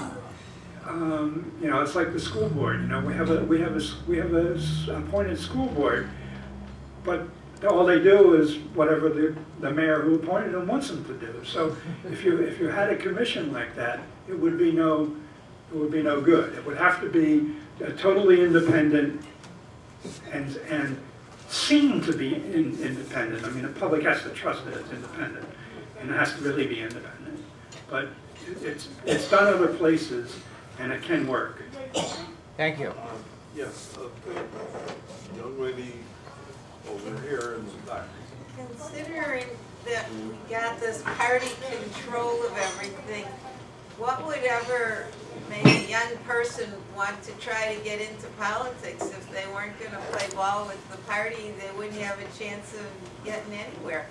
you know, it's like the school board. You know, we have a appointed school board, but all they do is whatever the mayor who appointed them wants them to do. So if you had a commission like that, it would be no good. It would have to be totally independent and seem to be independent. I mean, the public has to trust that it's independent, and it has to really be independent. But it's done other places, and it can work. Thank you. Yes, the young lady over here in the back. Considering that we got this party control of everything, what would ever make a young person want to try to get into politics? If they weren't going to play ball with the party, they wouldn't have a chance of getting anywhere.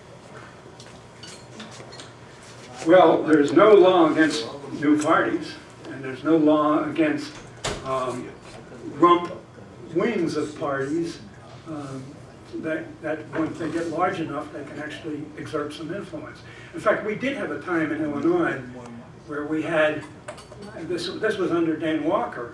Well, there's no law against new parties, and there's no law against rump wings of parties that once they get large enough, they can actually exert some influence. In fact, we did have a time in Illinois where we had, this was under Dan Walker,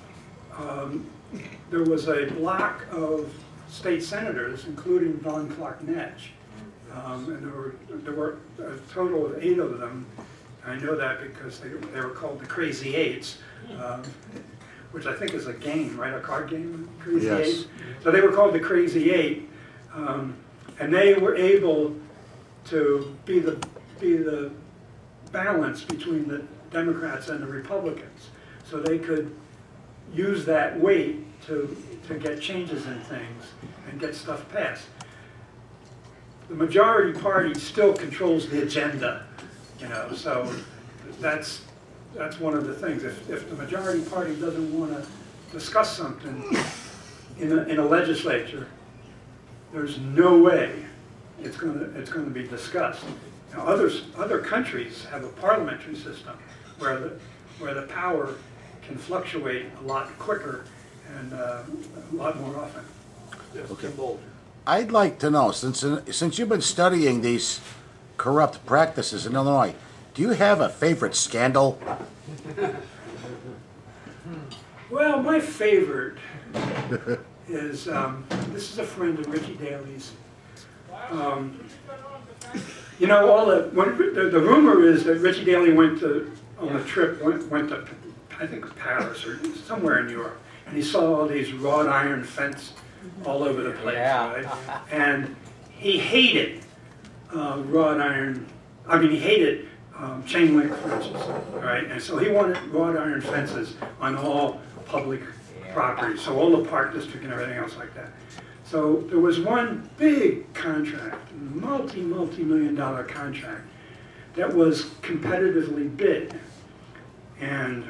there was a block of state senators, including Von Clark-Netsch, and there were a total of 8 of them. I know that because they were called the Crazy Eights, which I think is a game, right? A card game, Crazy Eight. So they were called the Crazy Eight, and they were able to be the balance between the Democrats and the Republicans. So they could use that weight to get changes in things and get stuff passed. The majority party still controls the agenda, you know, so that's one of the things. If the majority party doesn't want to discuss something in a legislature, there's no way it's going to be discussed. Now, other countries have a parliamentary system where the power can fluctuate a lot quicker and a lot more often. Okay. I'd like to know, since you've been studying these corrupt practices in Illinois, do you have a favorite scandal? Well, my favorite is, this is a friend of Richie Daley's. You know, the rumor is that Richie Daley went on a trip, went to, I think it was Paris or somewhere in Europe, and he saw all these wrought iron fence all over the place, right? And he hated wrought iron, he hated chain link fences, right? And so he wanted wrought iron fences on all public property, so all the park district and everything else like that. So there was one big contract, multi-million-dollar contract, that was competitively bid. And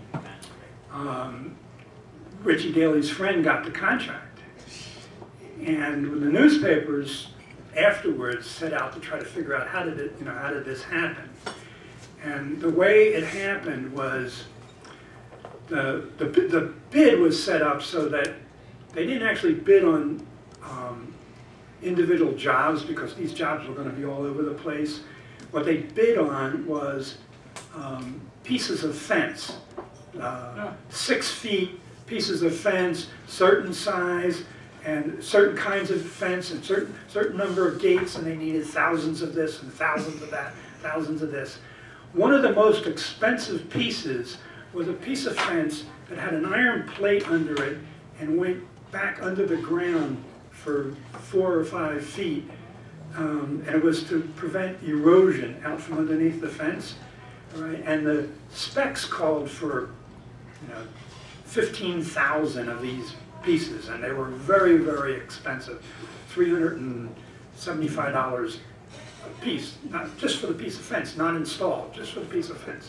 Richie Daley's friend got the contract. And the newspapers afterwards set out to try to figure out how did this happen. And the way it happened was the bid was set up so that they didn't actually bid on individual jobs, because these jobs were going to be all over the place. What they bid on was pieces of fence, 6 feet pieces of fence, certain size, and certain kinds of fence, and certain number of gates, and they needed thousands of this and thousands of that, thousands of this. One of the most expensive pieces was a piece of fence that had an iron plate under it and went back under the ground for 4 or 5 feet. And it was to prevent erosion out from underneath the fence. Right? And the specs called for 15,000 of these pieces, and they were very, very expensive, $375 a piece, not just for the piece of fence, not installed, just for the piece of fence.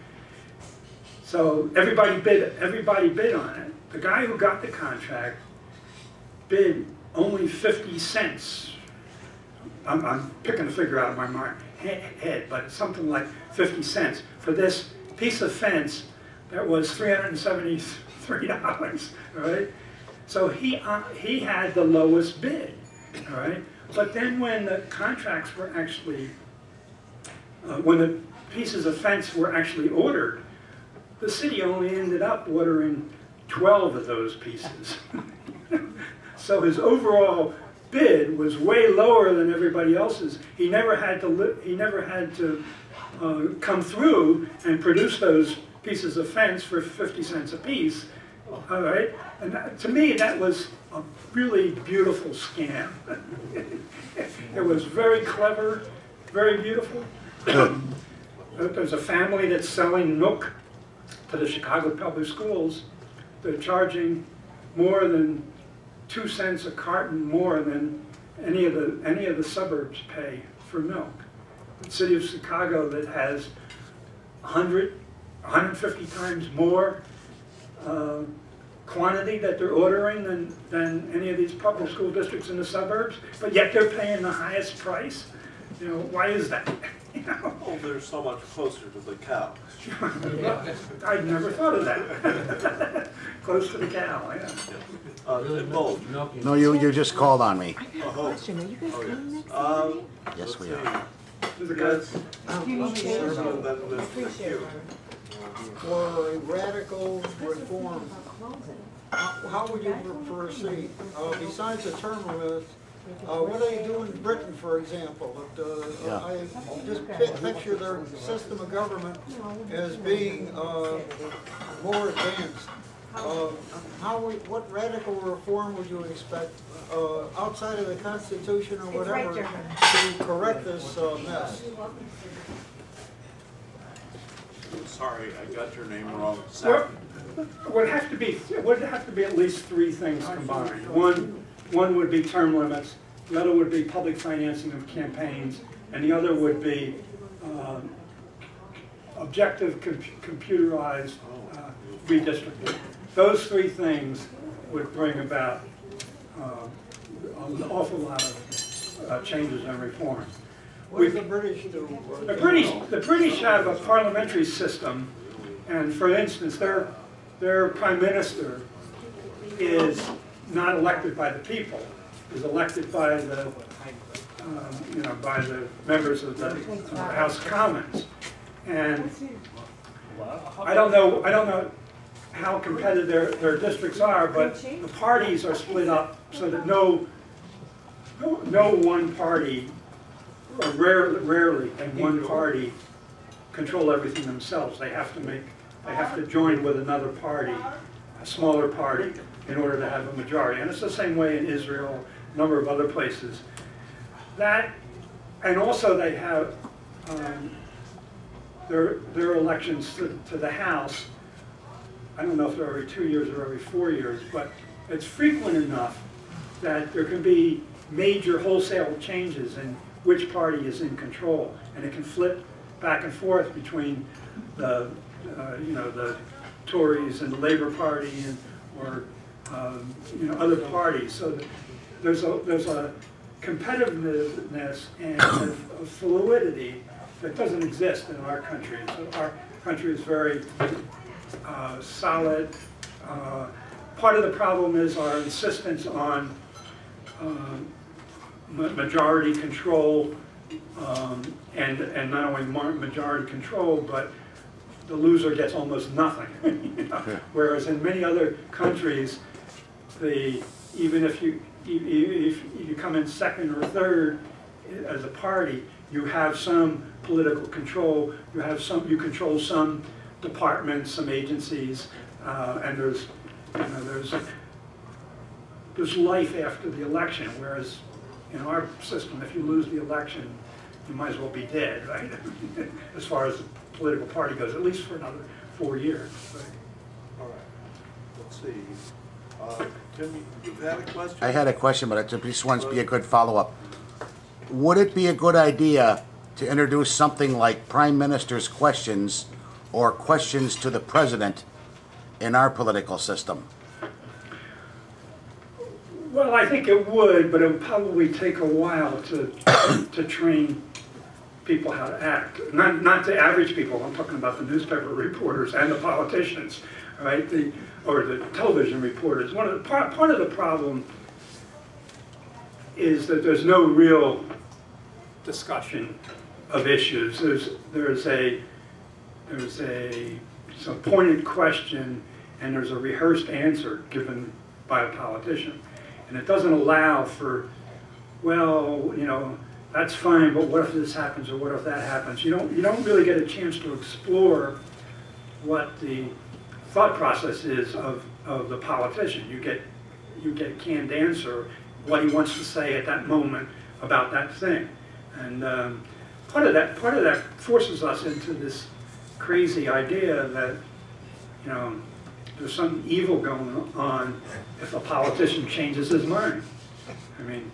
So everybody bid on it. The guy who got the contract bid only 50 cents. I'm picking a figure out of my head, but it's something like 50 cents for this piece of fence that was $373, right? So he had the lowest bid, all right? But then when the contracts were actually, when the pieces of fence were actually ordered, the city only ended up ordering 12 of those pieces. So his overall bid was way lower than everybody else's. He never had to come through and produce those pieces of fence for 50 cents a piece. All right, and to me that was a really beautiful scam. It was very clever, very beautiful. There's a family that's selling milk to the Chicago public schools. They're charging more than 2 cents a carton more than any of the suburbs pay for milk. The city of Chicago that has 150 times more quantity that they're ordering than any of these public school districts in the suburbs, but yet they're paying the highest price. Why is that? Oh, they're so much closer to the cow. I'd never thought of that. Close to the cow, yeah. Both. No, you just called on me. Question, are you guys coming next Um, Yes, we let's are. see. You guys, Tuesday? For a radical reform, how would you proceed? Besides the term limits, what are they doing in Britain, for example? I just picture their system of government as being more advanced. What radical reform would you expect outside of the Constitution or whatever to correct this mess? sorry, I got your name wrong. Well, it would have to be at least 3 things combined. One would be term limits, the other would be public financing of campaigns, and the other would be objective computerized redistricting. Those 3 things would bring about an awful lot of changes and reform. What does the British do? The British have a parliamentary system, and for instance, their prime minister is not elected by the people; is elected by the by the members of the House of Commons. And I don't know how competitive their districts are, but the parties are split up so that no one party, or rarely can one party control everything themselves. They have to join with another party, a smaller party, in order to have a majority. And it's the same way in Israel, a number of other places. And also they have their elections to the House. I don't know if they're every 2 years or every 4 years, but it's frequent enough that there can be major wholesale changes in which party is in control, and it can flip back and forth between the Tories and the Labour Party or other parties. So there's a competitiveness and a fluidity that doesn't exist in our country. So our country is very solid. Part of the problem is our insistence on majority control, and not only majority control, but the loser gets almost nothing. You know? Whereas in many other countries, even if you come in second or third as a party, you have some political control. You control some departments, some agencies, and there's life after the election. Whereas in our system, if you lose the election, you might as well be dead, right? As far as the political party goes, at least for another 4 years. Right? All right. Let's see. Tim, you've had a question? I had a question, but I just want to be a good follow-up. Would it be a good idea to introduce something like Prime Minister's questions or questions to the President in our political system? Well, I think it would, but it would probably take a while to train people how to act. Not the average people. I'm talking about the newspaper reporters and the politicians, right? Or the television reporters. Part of the problem is that there's no real discussion of issues. There's some pointed question, and there's a rehearsed answer given by a politician. And it doesn't allow for, well, you know, that's fine, but what if this happens or what if that happens? You don't really get a chance to explore what the thought process is of the politician. You get a canned answer, what he wants to say at that moment about that thing. And part of that forces us into this crazy idea that, you know, there's some evil going on if a politician changes his mind. I mean,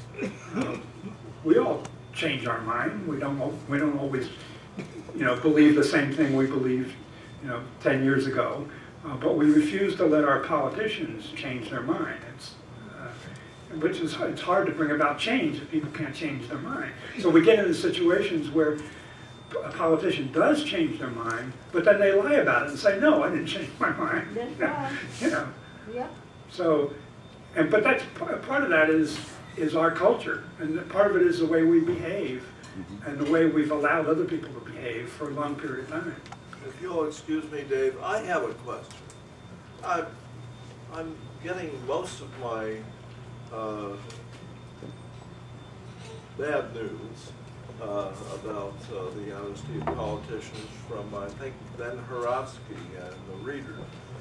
we all change our mind. We don't always, you know, believe the same thing we believed, you know, 10 years ago. But we refuse to let our politicians change their mind. It's hard to bring about change if people can't change their mind. So we get into situations where a politician does change their mind, but then they lie about it and say, "No, I didn't change my mind." That's right. You know. Yeah. So, but that's part of that is our culture, and part of it is the way we behave, and the way we've allowed other people to behave for a long period of time. If you'll excuse me, Dave, I have a question. I'm getting most of my bad news about the honesty of politicians from, I think, Ben Horowski and the Reader.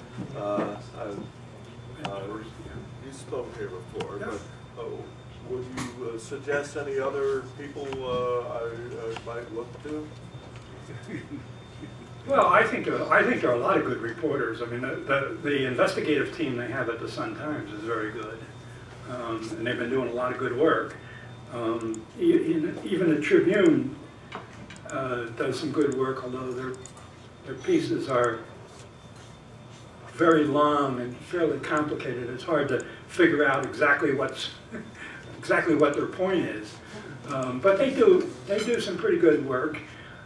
You spoke here before, but would you suggest any other people I might look to? Well, I think there are a lot of good reporters. I mean, the investigative team they have at the Sun-Times is very good, and they've been doing a lot of good work. Even the Tribune does some good work, although their pieces are very long and fairly complicated. It's hard to figure out exactly what their point is. But they do some pretty good work.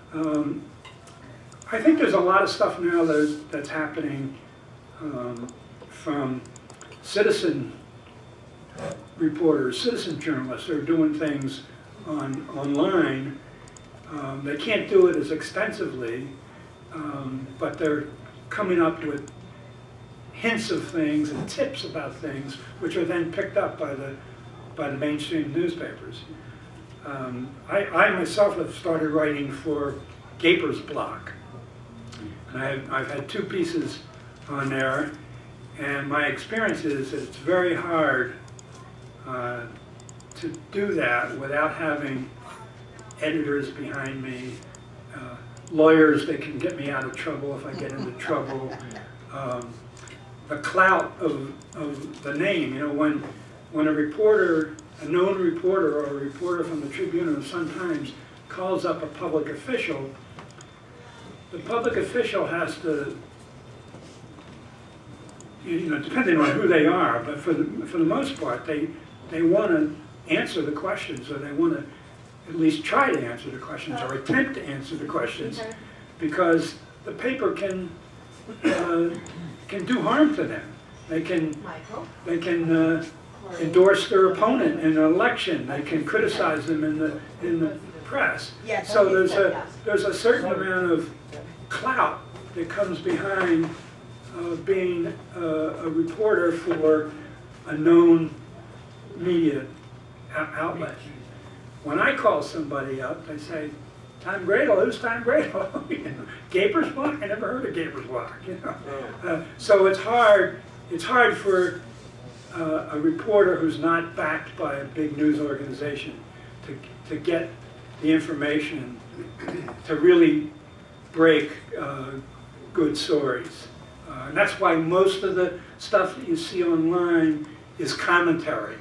I think there's a lot of stuff now that's happening from citizen reporters, citizen journalists. They're doing things online. They can't do it as extensively, but they're coming up with hints of things and tips about things, which are then picked up by the mainstream newspapers. I myself have started writing for Gaper's Block. And I've had 2 pieces on there, and my experience is that it's very hard to do that without having editors behind me, lawyers that can get me out of trouble if I get into trouble. The clout of the name, you know, when a reporter, a known reporter or a reporter from the Tribune or the Sun-Times calls up a public official, the public official has to, you know, depending on who they are, but for the most part, they want to answer the questions, or they want to at least try to answer the questions, or attempt to answer the questions, because the paper can can do harm to them. They can endorse their opponent in an election. They can criticize them in the press. So there's a certain amount of clout that comes behind being a reporter for a known media outlet. When I call somebody up, they say, "Tom Gradel, who's Tom Gradel?" You know, Gaper's Block? I never heard of Gaper's Block. You know? So it's hard for a reporter who's not backed by a big news organization to get the information to really break good stories. And that's why most of the stuff that you see online is commentary.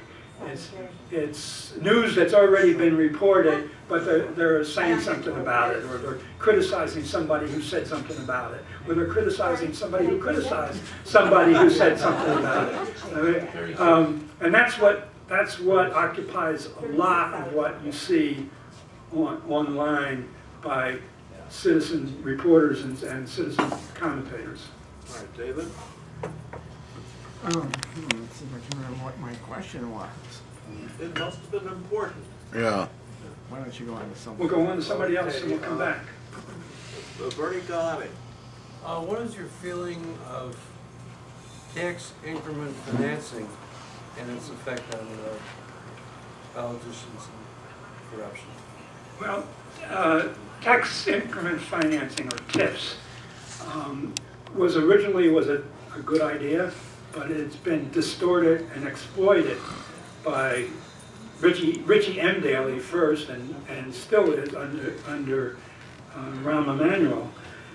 It's news that's already been reported, but they're saying something about it, or they're criticizing somebody who said something about it, or they're criticizing somebody who criticized somebody who said something about it. And that's what occupies a lot of what you see online by citizen reporters and citizen commentators. All right, David? Let's see if I can remember what my question was. It must have been important. Yeah. Why don't you go on to something? We'll go on to somebody else and we'll come back. Bernie Galani. What is your feeling of tax increment financing and its effect on politicians and corruption? Well, tax increment financing, or TIFs, was originally a good idea, but it's been distorted and exploited by Richie M. Daley first, and still is under Rahm Emanuel.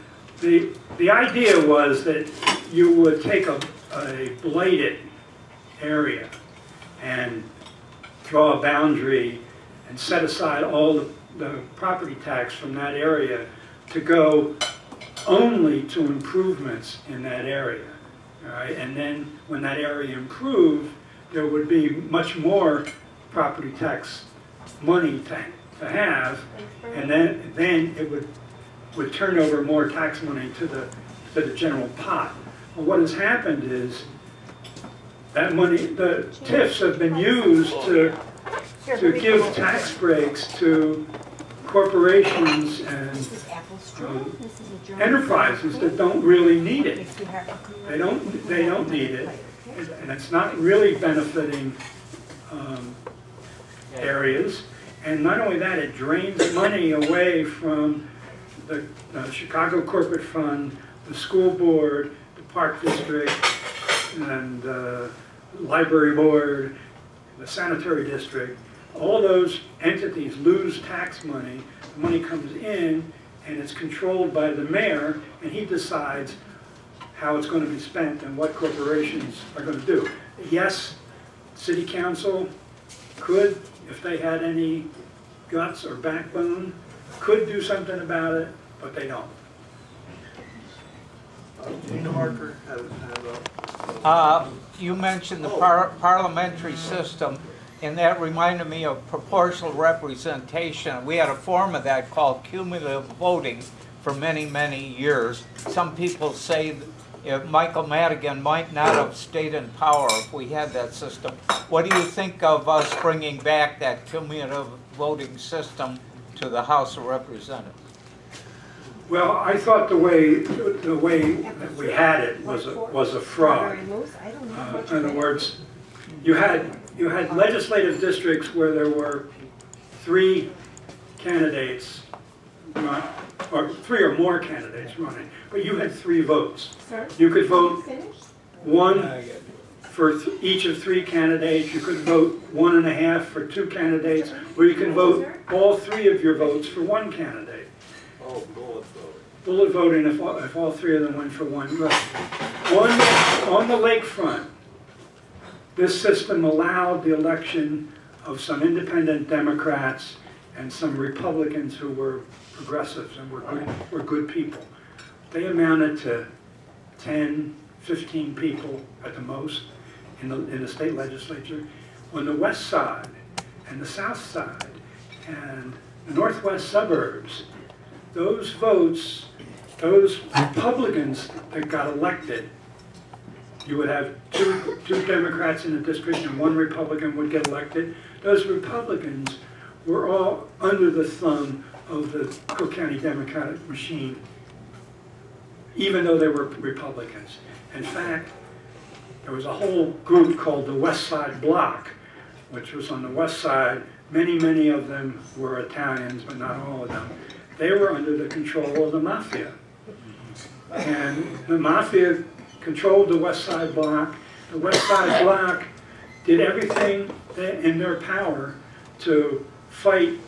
The idea was that you would take a blighted area and draw a boundary and set aside all the property tax from that area to go only to improvements in that area. All right? And then when that area improved, there would be much more property tax money to have, and then it would turn over more tax money to the general pot. Well, what has happened is that money, the TIFs have been used to give tax breaks to corporations and enterprises that don't really need it. They don't need it, and it's not really benefiting areas. And not only that, it drains money away from the Chicago Corporate Fund, the school board, the park district, and the library board, the sanitary district. All those entities lose tax money. The money comes in, and it's controlled by the mayor, and he decides how it's going to be spent and what corporations are going to do. Yes, city council could, if they had any guts or backbone, could do something about it, but they don't. Gina Marker had his hand up. You mentioned the parliamentary system, and that reminded me of proportional representation. We had a form of that called cumulative voting for many, many years. Some people say Michael Madigan might not have stayed in power if we had that system. What do you think of us bringing back that cumulative voting system to the House of Representatives? Well, I thought the way that we had it was a fraud. In other words, you had legislative districts where there were 3 candidates, or 3 or more candidates running, but you had 3 votes. You could vote 1 for each of 3 candidates. You could vote 1.5 for 2 candidates, or you can vote all 3 of your votes for 1 candidate. Oh, bullet voting. Bullet voting if all 3 of them went for 1 vote. On the lakefront, this system allowed the election of some independent Democrats and some Republicans who were progressives and were good people. They amounted to 10, 15 people at the most in the state legislature. On the west side and the south side and the northwest suburbs, those votes those Republicans that got elected, you would have two Democrats in a district and one Republican would get elected. Those Republicans were all under the thumb of the Cook County Democratic machine, even though they were Republicans. In fact, there was a whole group called the West Side Bloc, which was on the west side. Many of them were Italians, but not all of them. They were under the control of the mafia. And the mafia controlled the West Side Bloc. The West Side Bloc did everything in their power to fight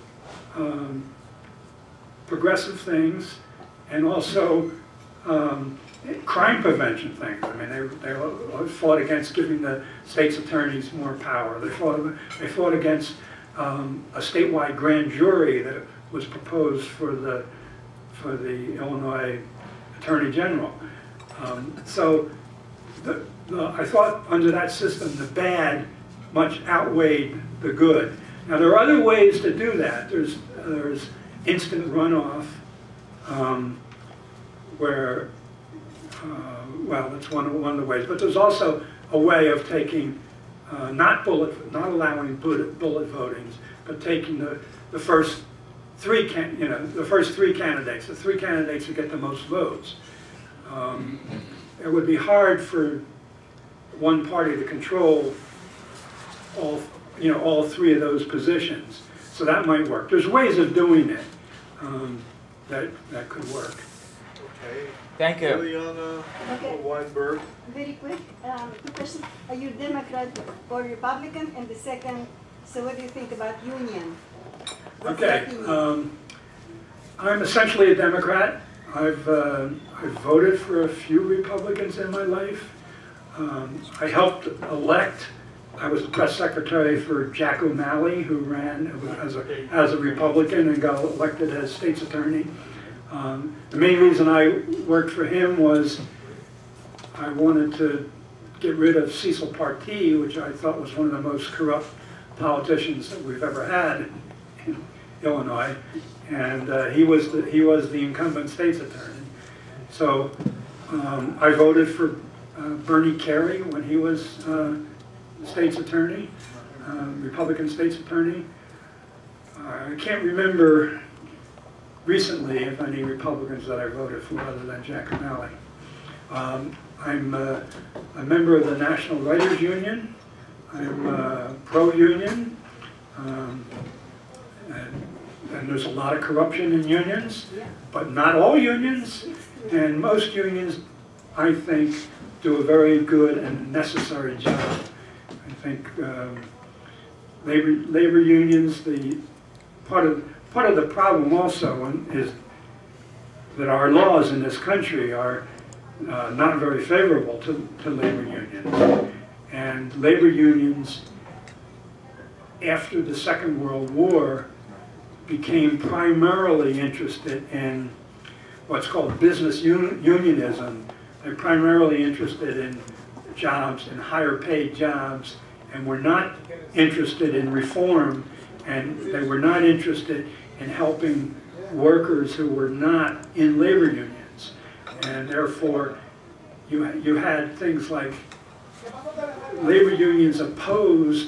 progressive things and also crime prevention things. I mean, they fought against giving the state's attorneys more power. They fought against a statewide grand jury that was proposed for the Illinois Attorney General. So I thought under that system the bad much outweighed the good. Now there are other ways to do that. There's instant runoff, where well, that's one of the ways. But there's also a way of taking not allowing bullet votings, but taking the first three candidates, the three candidates who get the most votes. It would be hard for one party to control all three of those positions. So that might work. There's ways of doing it that could work. Okay. Thank you. Juliana Weinberg. Very quick, two questions. Are you Democrat or Republican? And the second, so what do you think about union? Okay. I'm essentially a Democrat. I've voted for a few Republicans in my life. I helped elect. I was the press secretary for Jack O'Malley, who ran as a Republican and got elected as state's attorney. The main reason I worked for him was I wanted to get rid of Cecil Partee, which I thought was one of the most corrupt politicians that we've ever had in Illinois, and he was the incumbent state's attorney. So I voted for Bernie Carey when he was state's attorney, Republican state's attorney. I can't remember recently if any Republicans that I voted for other than Jack O'Malley. I'm a member of the National Writers Union. I'm pro-union. And there's a lot of corruption in unions, but not all unions. And most unions, I think, do a very good and necessary job. I think labor unions, part of the problem also is that our laws in this country are not very favorable to labor unions. And labor unions, after the Second World War, became primarily interested in what's called business unionism. They're primarily interested in jobs, in higher paid jobs, and were not interested in reform, and they were not interested in helping workers who were not in labor unions. And therefore, you had things like labor unions opposed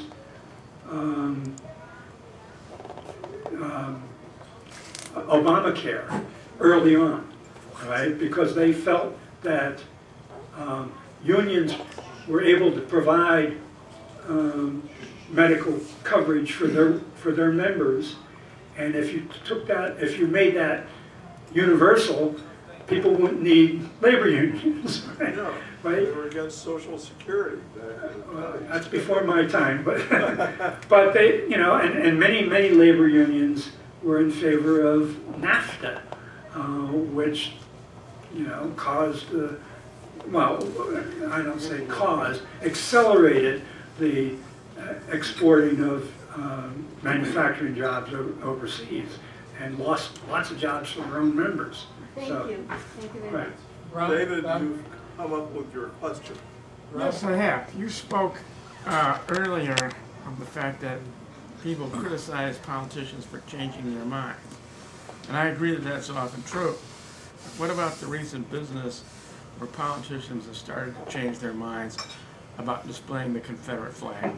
Obamacare early on, right? Because they felt that unions were able to provide medical coverage for their members, and if you made that universal, people wouldn't need labor unions, right? No, right? They were against Social Security. That's before my time, but they, and many labor unions were in favor of NAFTA, which, caused, well, I don't say caused, accelerated the exporting of manufacturing jobs overseas, and lost lots of jobs for their own members. Thank you. Thank you very much. Right. David, you've come up with your question. Yes, I have. You spoke earlier of the fact that people criticize politicians for changing their minds. And I agree that that's often true. what about the recent business where politicians have started to change their minds about displaying the Confederate flag?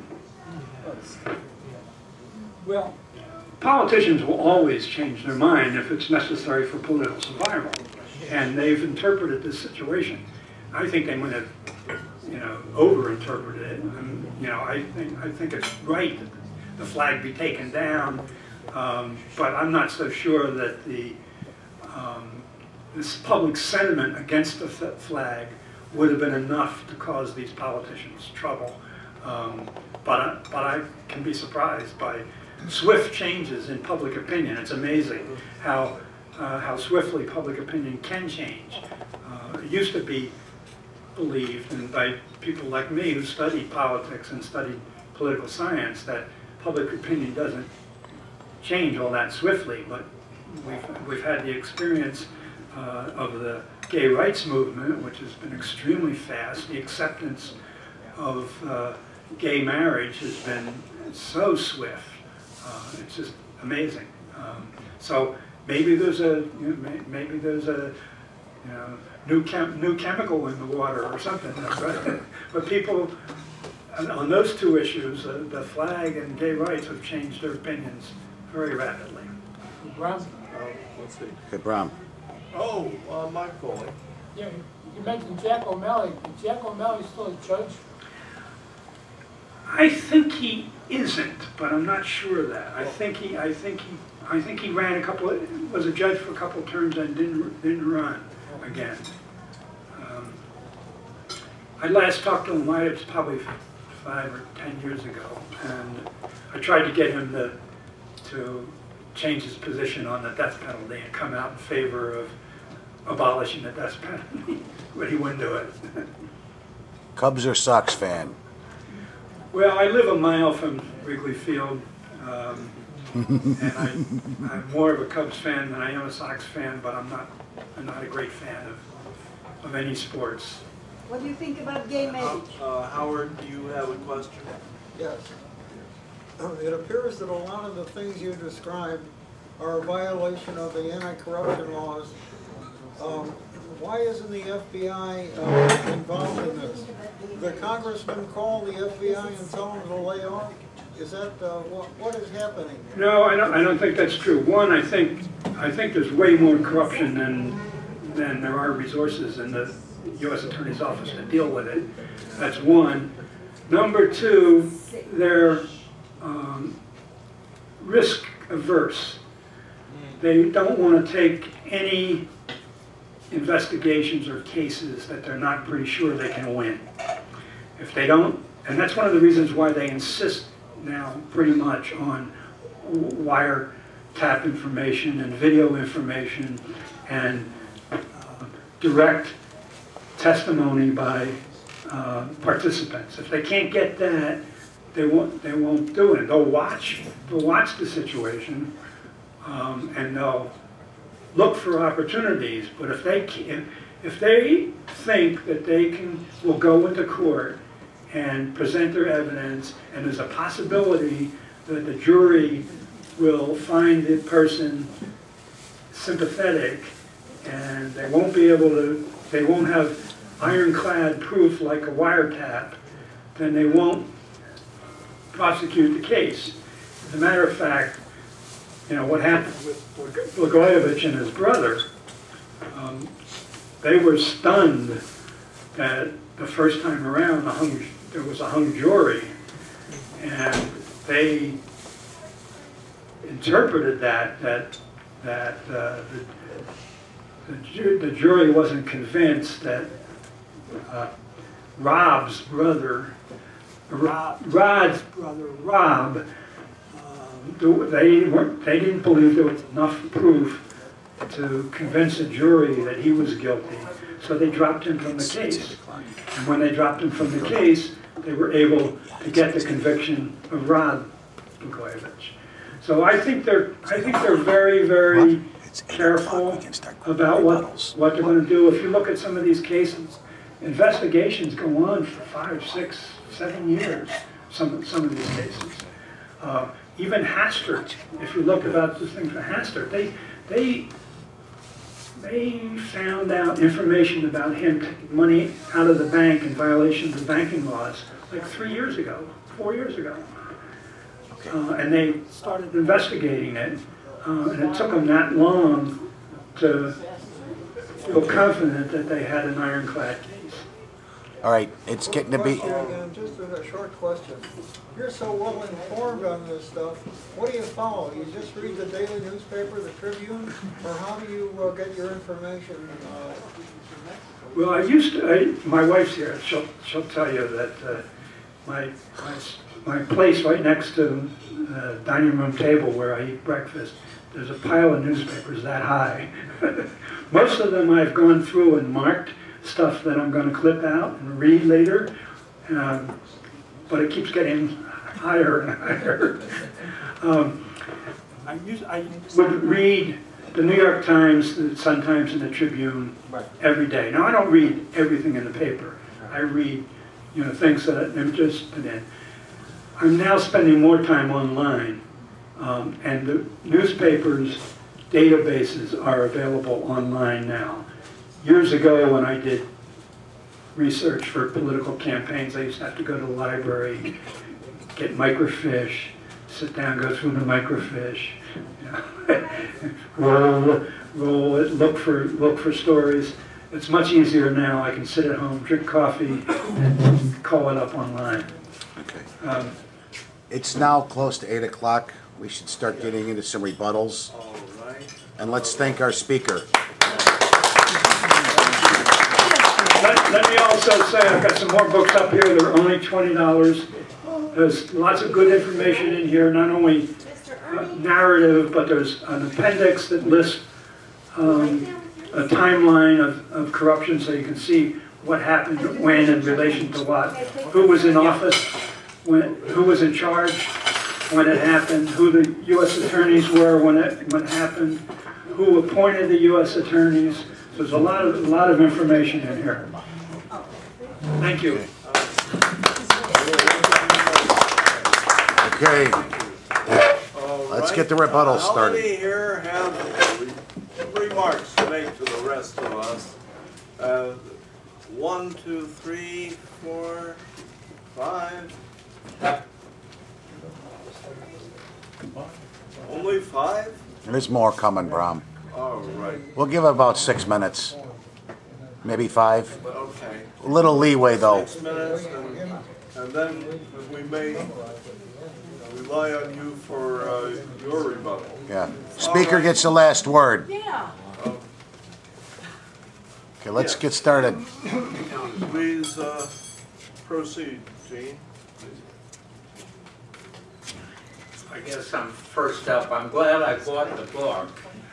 Well, politicians will always change their mind if it's necessary for political survival. And they've interpreted this situation. I think they might have, over-interpreted it. And, I think it's right that the flag be taken down, but I'm not so sure that this public sentiment against the flag would have been enough to cause these politicians trouble. But I can be surprised by swift changes in public opinion. It's amazing how swiftly public opinion can change. It used to be believed, and by people like me who studied politics and studied political science, that public opinion doesn't change all that swiftly, but we've had the experience of the gay rights movement, which has been extremely fast. The acceptance of gay marriage has been so swift. It's just amazing. So maybe there's a new chemical in the water or something. But people on those two issues, the flag and gay rights, have changed their opinions very rapidly. Bram? Let's see. Okay, Bram. Oh, Mike Foley. Yeah, you mentioned Jack O'Malley. Is Jack O'Malley still a judge? I think he isn't, but I'm not sure of that. I think he ran was a judge for a couple of terms and didn't run again. I last talked to him, it's probably 5 or 10 years ago, and I tried to get him to change his position on the death penalty and come out in favor of abolishing the death penalty, but he wouldn't do it. Cubs or Sox fan? Well, I live a mile from Wrigley Field, and I'm more of a Cubs fan than I am a Sox fan, but I'm not a great fan of any sports. What do you think about gay marriage? Howard, do you have a question? Yes. It appears that a lot of the things you described are a violation of the anti-corruption laws. Why isn't the FBI involved in this? The congressman call the FBI and tell them to lay off? Is that what is happening? No, I don't think that's true. One, I think there's way more corruption than there are resources in the U.S. Attorney's Office to deal with it. That's one. Number two, they're risk averse. They don't want to take any investigations or cases that they're not pretty sure they can win. If they don't, and that's one of the reasons why they insist now pretty much on wiretap information and video information and direct testimony by participants. If they can't get that, they won't do it. They'll watch the situation, and they'll look for opportunities. But if they think that will go into court and present their evidence, and there's a possibility that the jury will find the person sympathetic, and they won't have ironclad proof like a wiretap, then they won't prosecute the case. As a matter of fact, what happened with Blagojevich and his brother, they were stunned that the first time around there was a hung jury, and they interpreted that the jury wasn't convinced that Rod's brother, Rob, they didn't believe there was enough proof to convince a jury that he was guilty, so they dropped him from the case. And when they dropped him from the case, they were able to get the conviction of Rod Blagojevich. So I think they're very, very careful about what they're going to do. If you look at some of these cases, investigations go on for 5, 6, 7 years. Some of these cases. Even Hastert, if you look about this thing for Hastert, they they found out information about him taking money out of the bank in violation of the banking laws like 3 years ago, 4 years ago. And they started investigating it, and it took them that long to feel confident that they had an ironclad case. All right, it's getting to be... Again, just a short question. You're so well informed on this stuff. What do you follow? You just read the daily newspaper, the Tribune, or how do you get your information? Well, I used to. My wife's here. She'll tell you that my place right next to the dining room table where I eat breakfast, there's a pile of newspapers that high. Most of them I've gone through and marked stuff that I'm going to clip out and read later, but it keeps getting higher and higher. I would read the New York Times, the Sun Times, and the Tribune every day. Now, I don't read everything in the paper. I read, things that I'm interested in. I'm now spending more time online, and the newspapers' databases are available online now. Years ago, when I did research for political campaigns, I used to have to go to the library, get microfiche, sit down, go through the microfiche, roll it, look for stories. It's much easier now. I can sit at home, drink coffee, and call it up online. Okay. It's now close to 8 o'clock. We should start getting into some rebuttals. All right. And let's thank our speaker. Let me also say I've got some more books up here. They're only $20. There's lots of good information in here, not only narrative, but there's an appendix that lists a timeline of corruption so you can see what happened when in relation to what, who was in office, who was in charge when it happened, who the U.S. attorneys were when it happened, who appointed the U.S. attorneys. So there's a lot of information in here. Thank you. Okay. Let's get the rebuttals started. How many here have remarks to make to the rest of us? 1, 2, 3, 4, 5. Only 5? There's more coming, Brom. All right. We'll give it about 6 minutes. Maybe 5. Okay. A little leeway, though. 6 minutes, and then we may rely on you for your rebuttal. Yeah. Speaker gets the last word. Yeah. Okay, let's get started. Please proceed, Gene. I guess I'm first up. I'm glad I bought the book.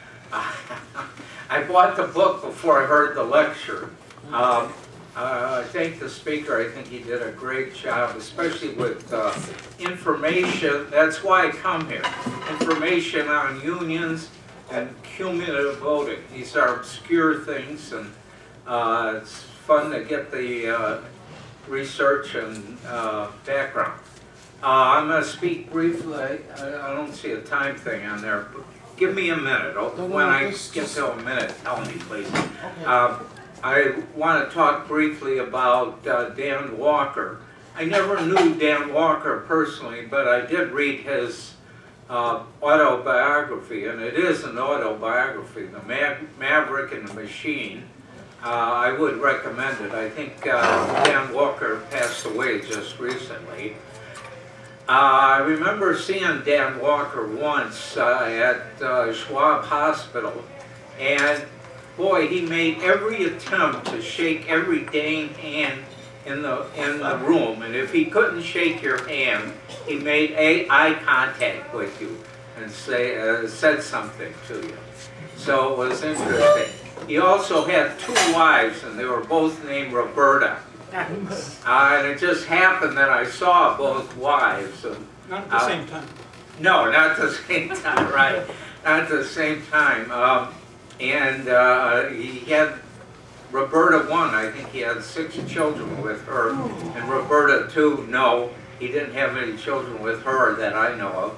I bought the book before I heard the lecture. I thank the speaker. I think he did a great job, especially with information. That's why I come here. Information on unions and cumulative voting. These are obscure things, and it's fun to get the research and background. I'm going to speak briefly. I don't see a time thing on there. Give me a minute. When I get to a minute, tell me, please. I want to talk briefly about Dan Walker. I never knew Dan Walker personally, but I did read his autobiography, and it is an autobiography, The Maverick and the Machine. I would recommend it. I think Dan Walker passed away just recently. I remember seeing Dan Walker once at Schwab Hospital, and boy, he made every attempt to shake every dang hand in the room, and if he couldn't shake your hand, he made eye contact with you and said something to you. So it was interesting. He also had 2 wives, and they were both named Roberta. And it just happened that I saw both wives. And, not at the same time. No, not at the same time, right. Not at the same time. And he had Roberta 1, I think he had 6 children with her. And Roberta 2, no, he didn't have any children with her that I know of.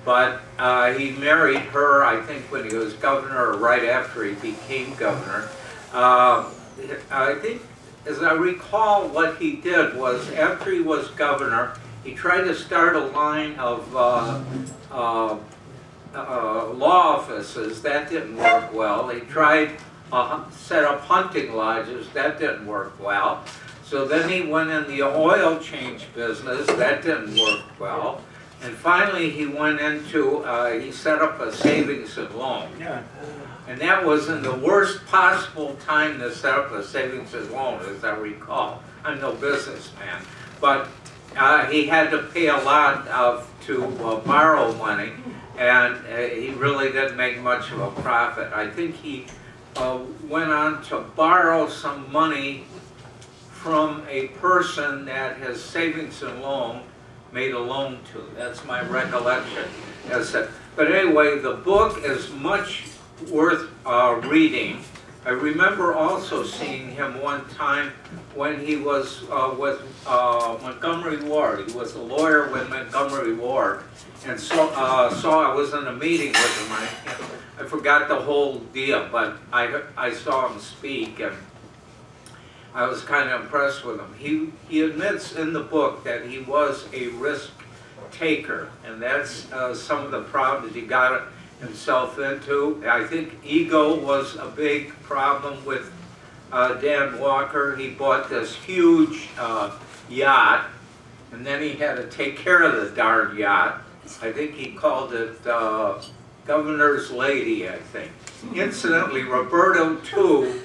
but he married her, I think, when he was governor or right after he became governor. I think, as I recall, what he did was, after he was governor, he tried to start a line of law offices. That didn't work well. He tried set up hunting lodges. That didn't work well. So then he went in the oil change business. That didn't work well. And finally he went into, he set up a savings and loan. And that was in the worst possible time to set up a savings and loan, as I recall. I'm no businessman. But he had to pay a lot to borrow money, and he really didn't make much of a profit. I think he went on to borrow some money from a person that his savings and loan made a loan to. That's my recollection. But anyway, the book is much worth reading. I remember also seeing him one time when he was with Montgomery Ward. He was a lawyer with Montgomery Ward, and I was in a meeting with him. I forgot the whole deal, but I saw him speak, and I was kind of impressed with him. He admits in the book that he was a risk taker, and that's some of the problems he got himself into. I think ego was a big problem with Dan Walker. He bought this huge yacht, and then he had to take care of the darn yacht. I think he called it Governor's Lady, I think. Incidentally, Roberto, too,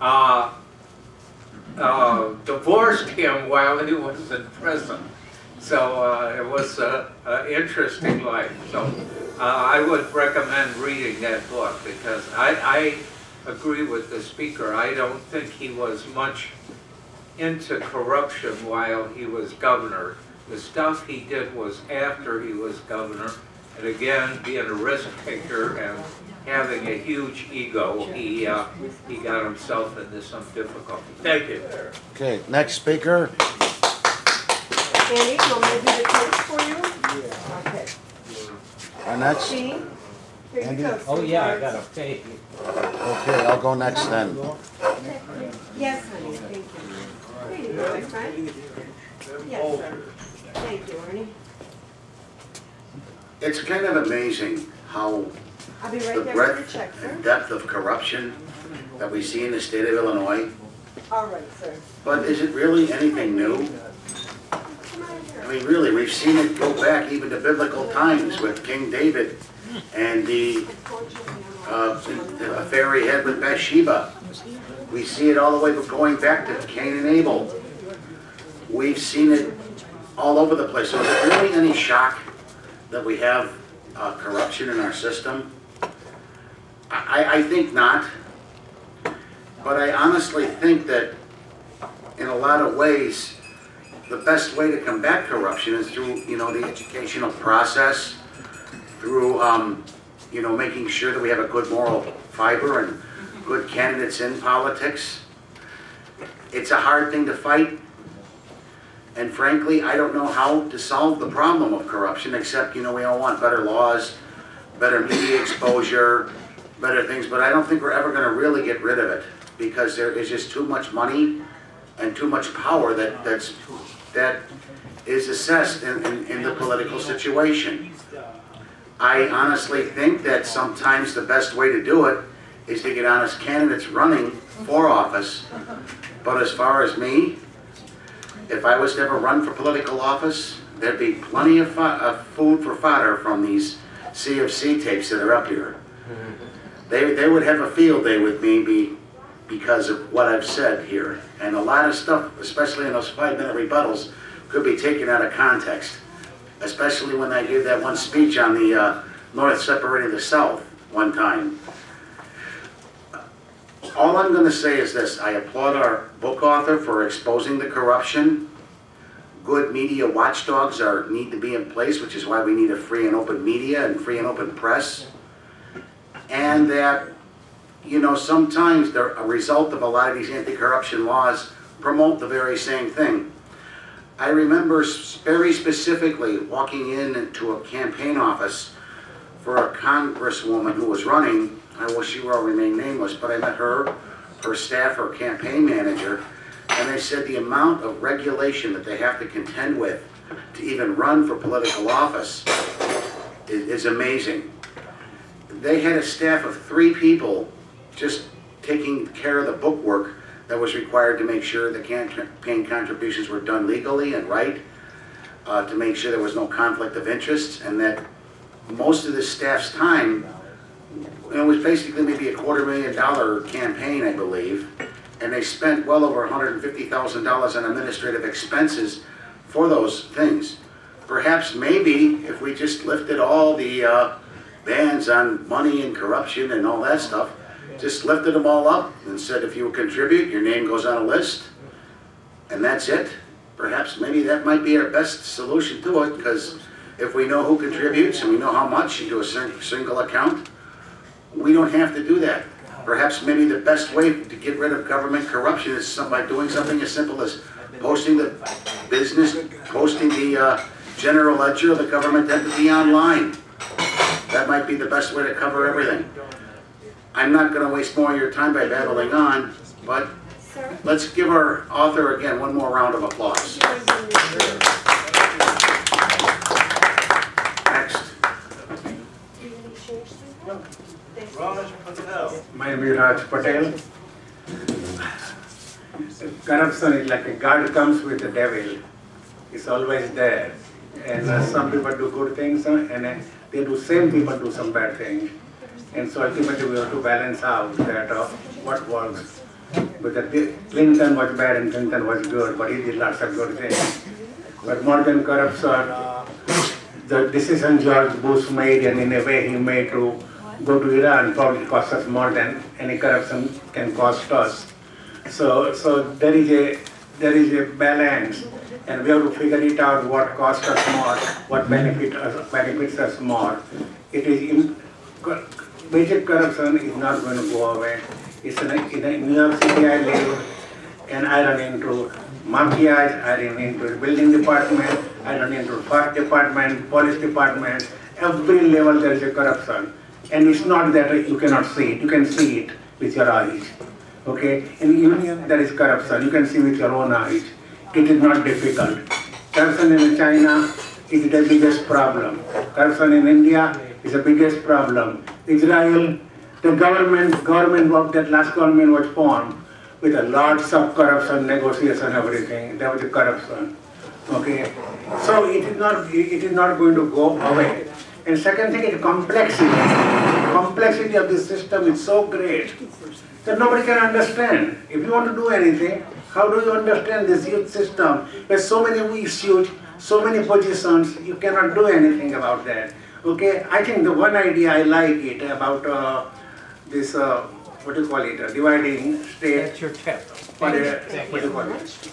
divorced him while he was in prison. So it was an interesting life. So I would recommend reading that book, because I agree with the speaker. I don't think he was much into corruption while he was governor. The stuff he did was after he was governor. And again, being a risk taker and having a huge ego, he got himself into some difficulty. Thank you. Okay, next speaker. Annie, you want me to do the tapes for you? Yeah. Okay. Our next. Gene, here Andy? you go. Oh yeah, I got a pay. Okay, I'll go next then. Yes, honey, thank you. Here you go, my friend. Yes, sir. Thank you, Ernie. It's kind of amazing how I'll be right the there breadth with your check, sir. and depth of corruption that we see in the state of Illinois. All right, sir. But is it really anything new? I mean, really, we've seen it go back even to biblical times with King David and the affair he had with Bathsheba. We see it all the way going back to Cain and Abel. We've seen it all over the place. So is it really any shock that we have corruption in our system? I think not. But I honestly think that in a lot of ways, the best way to combat corruption is through, the educational process, through, making sure that we have a good moral fiber and good candidates in politics. It's a hard thing to fight. And frankly, I don't know how to solve the problem of corruption, except, we all want better laws, better media exposure, better things, but I don't think we're ever going to really get rid of it, because there is just too much money and too much power that is assessed in the political situation. I honestly think that sometimes the best way to do it is to get honest candidates running for office. But as far as me, if I was to ever run for political office, there'd be plenty of food for fodder from these CFC tapes that are up here. They would have a field day with me because of what I've said here. And a lot of stuff, especially in those 5-minute rebuttals, could be taken out of context. Especially when I gave that one speech on the North separating the South one time. All I'm going to say is this: I applaud our book author for exposing the corruption. Good media watchdogs need to be in place, which is why we need a free and open media and free and open press. And that, sometimes a result of a lot of these anti-corruption laws promote the very same thing. I remember very specifically walking into a campaign office for a congresswoman who was running. I wish she will remain nameless, but I met her staff, her campaign manager, and they said the amount of regulation that they have to contend with to even run for political office is amazing. They had a staff of 3 people just taking care of the bookwork that was required to make sure the campaign contributions were done legally and right, to make sure there was no conflict of interest, and that most of the staff's time, it was basically maybe a $250,000 campaign, I believe, and they spent well over $150,000 on administrative expenses for those things. Perhaps maybe if we just lifted all the bans on money and corruption and all that stuff, just lifted them all up and said if you contribute, your name goes on a list, and that's it. Perhaps maybe that might be our best solution to it, because if we know who contributes and we know how much into a single account, we don't have to do that. Perhaps maybe the best way to get rid of government corruption is by doing something as simple as posting the general ledger of the government entity online. That might be the best way to cover everything. I'm not going to waste more of your time by babbling on, but let's give our author again one more round of applause. Next. My name is Raj Patel. Corruption is like a God comes with the devil. It's always there. And some people do good things, and they do same people do some bad things. And so ultimately we have to balance out that what works. Because Clinton was bad and Clinton was good, but he did lots of good things. But more than corruption, the decision George Bush made, and in a way he made to go to Iran, probably cost us more than any corruption can cost us. So there is a balance, and we have to figure it out what costs us more, what benefits us more. Basic corruption is not going to go away. It's in New York City I live, and I run into mafias, I run into the building department, I run into the fire department, police department. Every level there is a corruption. And it's not that you cannot see it, you can see it with your eyes. Okay? In Union there is corruption, you can see with your own eyes. It is not difficult. Corruption in China is the biggest problem. Corruption in India is the biggest problem. Israel, the government of that last government was formed with a lots of corruption, negotiation, everything. There was a corruption. Okay? So it is not going to go away. And second thing is complexity. Complexity of this system is so great that nobody can understand. If you want to do anything, how do you understand this youth system? There's so many issues, so many positions, you cannot do anything about that. Okay, I think the one idea I like it about this, what do you call it, dividing state. That's your tip. What do you call it?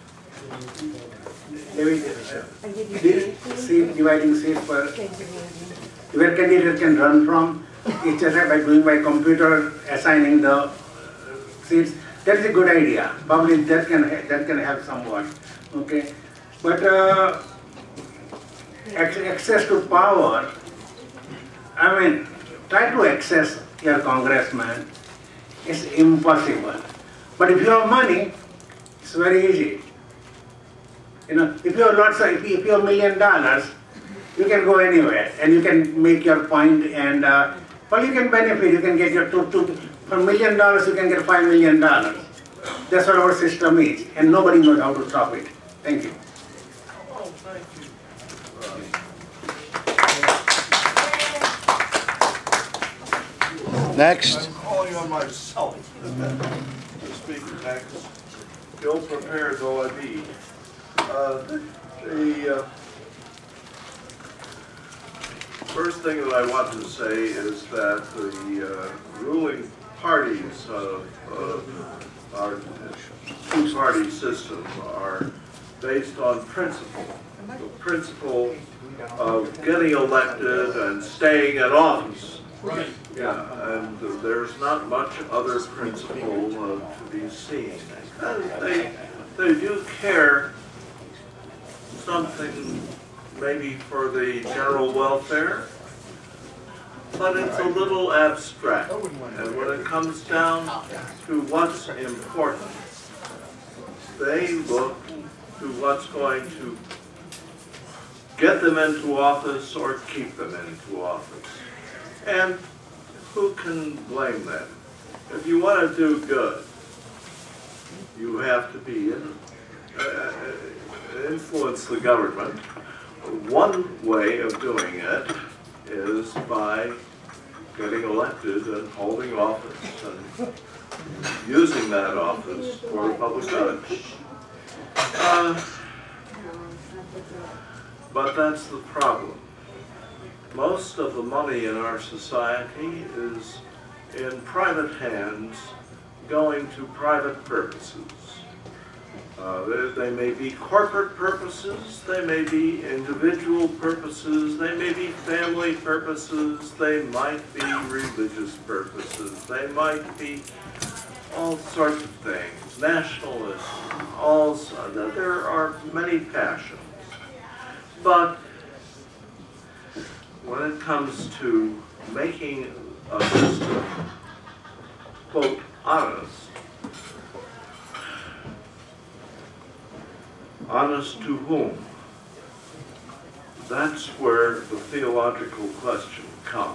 Dividing seats for where candidates can run from, each other by computer assigning the seats. That is a good idea. Probably that can help somewhat. Okay, but access to power. I mean, try to access your congressman. It's impossible. But if you have money, it's very easy. You know, if you have if you have $1 million, you can go anywhere and you can make your point, and well, you can benefit. You can get your for $1 million, you can get $5 million. That's what our system is, and nobody knows how to stop it. Thank you. Next. I'm calling on myself to speak next. Ill-prepared though I be. The first thing that I want to say is that the ruling parties of our two-party system are based on principle. The principle of getting elected and staying in office. Right. Yeah, and there's not much other principle to be seen. They do care something maybe for the general welfare, but it's a little abstract. And when it comes down to what's important, they look to what's going to get them into office or keep them into office. And who can blame them? If you want to do good, you have to be influence the government. One way of doing it is by getting elected and holding office and using that office for the public good. But that's the problem. Most of the money in our society is in private hands going to private purposes. They may be corporate purposes, they may be individual purposes, they may be family purposes, they might be religious purposes, they might be all sorts of things, nationalism, there are many passions. But when it comes to making a system, quote, honest, honest to whom? That's where the theological question comes.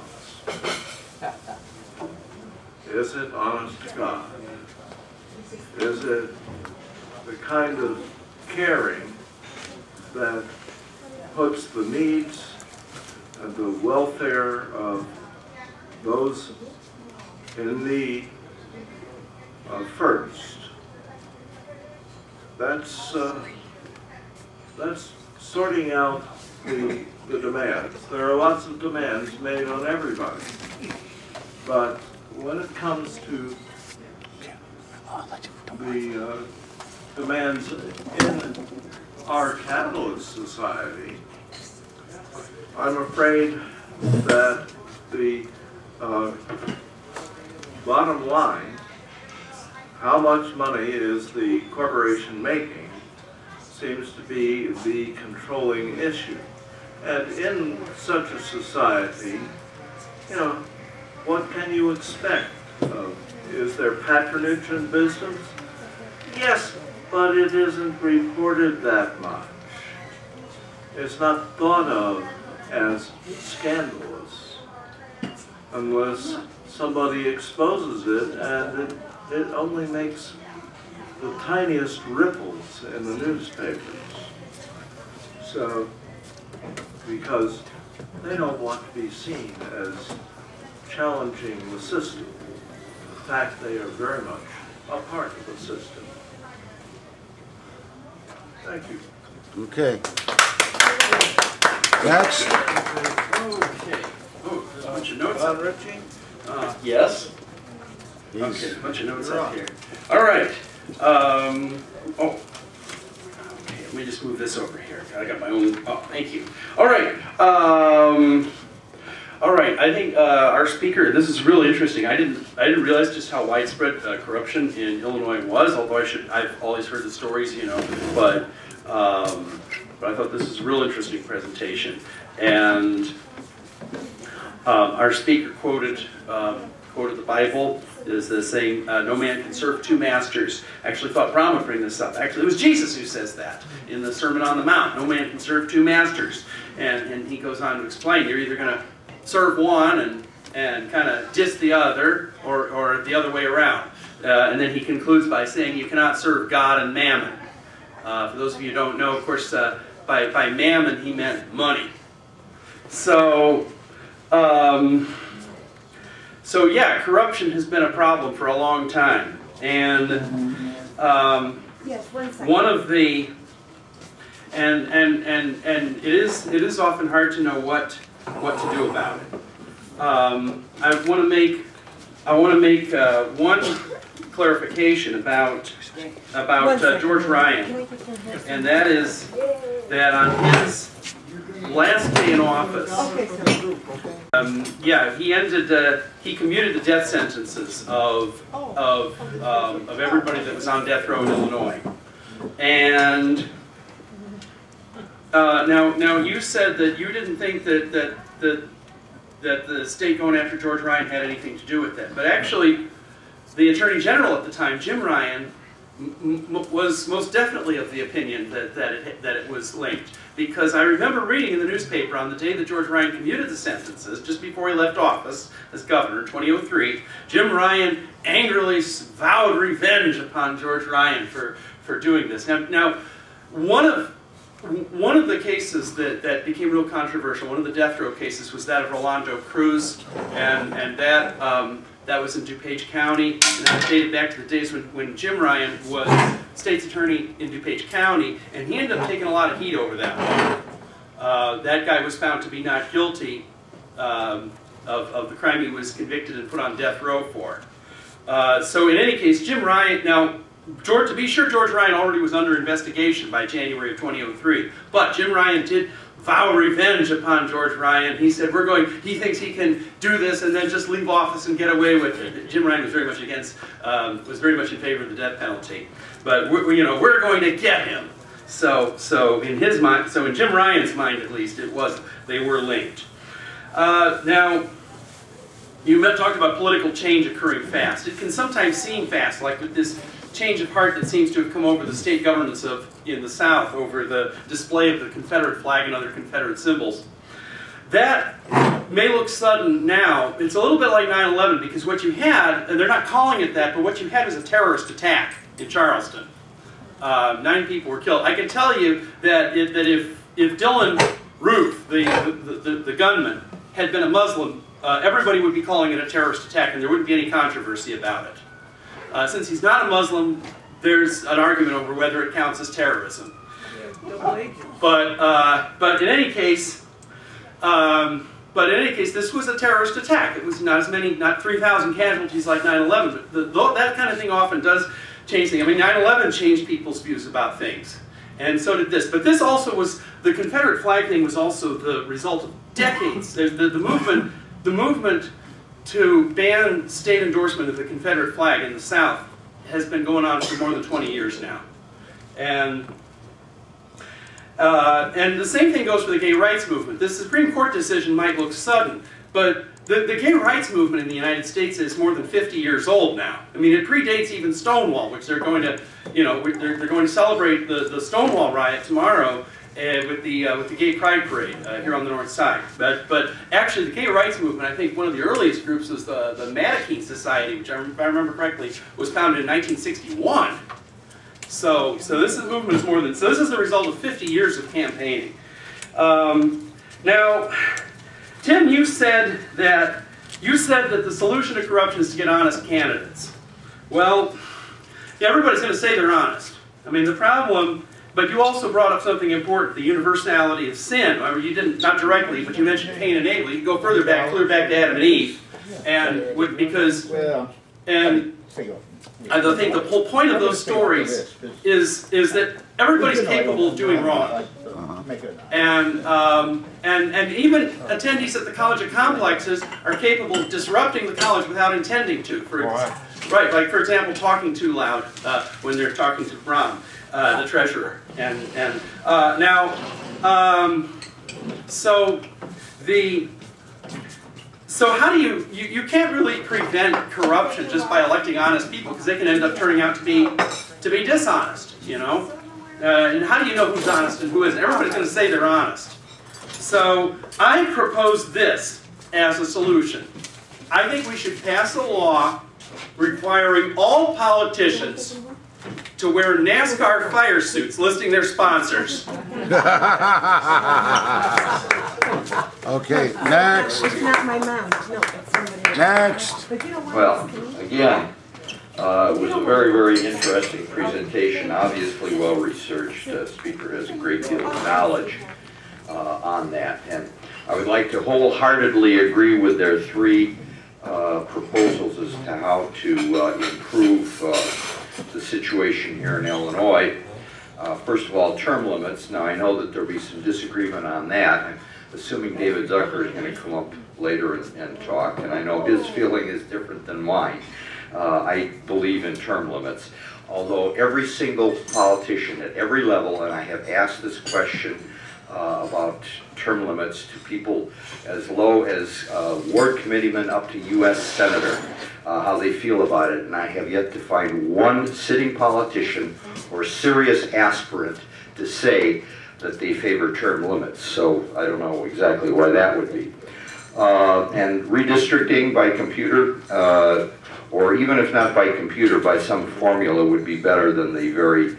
Is it honest to God? Is it the kind of caring that puts the needs and the welfare of those in need first? That's sorting out the demands. There are lots of demands made on everybody. But when it comes to the demands in our capitalist society, I'm afraid that the bottom line, how much money is the corporation making, seems to be the controlling issue. And in such a society, you know, what can you expect? Is there patronage in business? Yes, but it isn't reported that much. It's not thought of as scandalous unless somebody exposes it, and it only makes the tiniest ripples in the newspapers. So, because they don't want to be seen as challenging the system. In fact, they are very much a part of the system. Thank you. Okay. Next. Okay. Oh, there's a bunch of notes up. Richie? Yes. Okay, a bunch of notes up here. All right. Okay, let me just move this over here. I got my own. Oh, thank you. All right. All right. I think our speaker. This is really interesting. I didn't realize just how widespread corruption in Illinois was. Although I've always heard the stories, you know. But I thought this was a real interesting presentation. And our speaker quoted the Bible. Is the saying, no man can serve two masters. I actually thought Bram would bring this up. Actually, it was Jesus who says that in the Sermon on the Mount. No man can serve two masters. And he goes on to explain, you're either going to serve one and kind of diss the other, or the other way around. And then he concludes by saying you cannot serve God and mammon. For those of you who don't know, of course, by mammon he meant money. So, so yeah, corruption has been a problem for a long time, and yes, one of the and it is often hard to know what to do about it. I want to make one clarification about George Ryan, and that is that on his last day in office, he commuted the death sentences of everybody that was on death row in Illinois. And now you said that you didn't think that the state going after George Ryan had anything to do with that. But actually, the Attorney General at the time, Jim Ryan, was most definitely of the opinion that it was linked. Because I remember reading in the newspaper on the day that George Ryan commuted the sentences, just before he left office as governor in 2003, Jim Ryan angrily vowed revenge upon George Ryan for doing this. Now, one of the cases that became real controversial, one of the death row cases, was that of Rolando Cruz, and that was in DuPage County, and that dated back to the days when Jim Ryan was state's attorney in DuPage County, and he ended up taking a lot of heat over that one. That guy was found to be not guilty of the crime he was convicted and put on death row for. So in any case, Jim Ryan, now, to be sure, George Ryan already was under investigation by January of 2003, but Jim Ryan did vow revenge upon George Ryan. He said, he thinks he can do this and then just leave office and get away with it. Jim Ryan was very much was very much in favor of the death penalty. But we're going to get him. So in his mind, so in Jim Ryan's mind at least, they were linked. Now, you talked about political change occurring fast. It can sometimes seem fast, like with this change of heart that seems to have come over the state governments in the South over the display of the Confederate flag and other Confederate symbols. That may look sudden now. It's a little bit like 9/11 because what you had, and they're not calling it that, but what you had was a terrorist attack in Charleston. 9 people were killed. I can tell you that if Dylan Ruth, the gunman, had been a Muslim, everybody would be calling it a terrorist attack and there wouldn't be any controversy about it. Since he's not a Muslim, there's an argument over whether it counts as terrorism. But in any case, this was a terrorist attack. It was not 3,000 casualties like 9/11, but that kind of thing often does change things. I mean, 9/11 changed people's views about things, and so did this. But this also was, the Confederate flag thing was also the result of decades. The movement to ban state endorsement of the Confederate flag in the South has been going on for more than 20 years now. And the same thing goes for the gay rights movement. This Supreme Court decision might look sudden, but the gay rights movement in the United States is more than 50 years old now. I mean, it predates even Stonewall, which they're going to, they're going to celebrate the Stonewall riot tomorrow with the Gay Pride Parade here on the North Side. But actually, the gay rights movement, I think one of the earliest groups was the Mannequin Society, which, if I remember correctly, was founded in 1961. So this movement is more than, so this is the result of 50 years of campaigning. Now, Tim, you said that the solution to corruption is to get honest candidates. Well, yeah, everybody's going to say they're honest. I mean, the problem, but you also brought up something important, the universality of sin. I mean, you didn't, not directly, but you mentioned Cain and Abel. You go further back, clear back to Adam and Eve, and I think the whole point of those stories is that everybody's capable of doing wrong. And even attendees at the college of complexes are capable of disrupting the college without intending to. Right, like for example, talking too loud when they're talking to Brahm, the treasurer. So how do you can't really prevent corruption just by electing honest people, because they can end up turning out to be dishonest, you know? And how do you know who's honest and who isn't? Everybody's going to say they're honest. So I propose this as a solution. I think we should pass a law requiring all politicians to wear NASCAR fire suits listing their sponsors. Okay, next. It's not my mom. No, it's somebody else. Next. But you don't want Well, again, it was a very, very interesting presentation, obviously well-researched. The speaker has a great deal of knowledge on that. And I would like to wholeheartedly agree with their 3 proposals as to how to improve the situation here in Illinois. First of all, term limits. Now, I know that there'll be some disagreement on that. I'm assuming David Zucker is going to come up later and talk, and I know his feeling is different than mine. I believe in term limits, although every single politician at every level, and I have asked this question about term limits to people as low as ward committeeman up to U.S. senator, how they feel about it. And I have yet to find one sitting politician or serious aspirant to say that they favor term limits. So I don't know exactly why that would be. And redistricting by computer, or even if not by computer, by some formula would be better than the very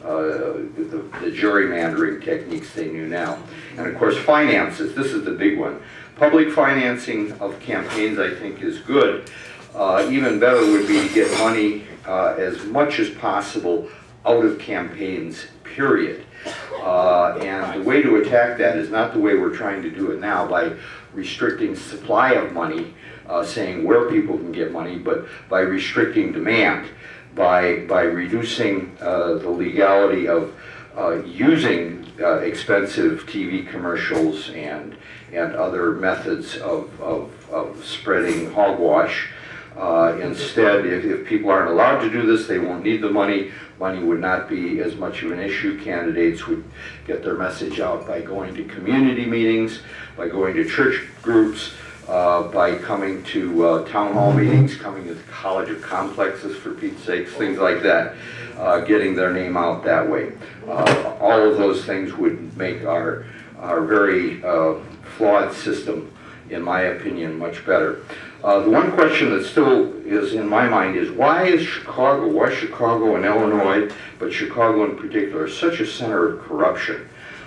the gerrymandering techniques they knew now. And of course, finances. This is the big one. Public financing of campaigns, I think, is good. Even better would be to get money as much as possible out of campaigns, period. And the way to attack that is not the way we're trying to do it now, by restricting supply of money, saying where people can get money, but by restricting demand, by reducing the legality of using expensive TV commercials and other methods of spreading hogwash. Instead, if people aren't allowed to do this, they won't need the money. Money would not be as much of an issue. Candidates would get their message out by going to community meetings, by going to church groups, by coming to town hall meetings, coming to the College of Complexes, for Pete's sakes, things like that, getting their name out that way. All of those things would make our very flawed system, in my opinion, much better. The one question that still is in my mind is, why Chicago and Illinois, but Chicago in particular, is such a center of corruption?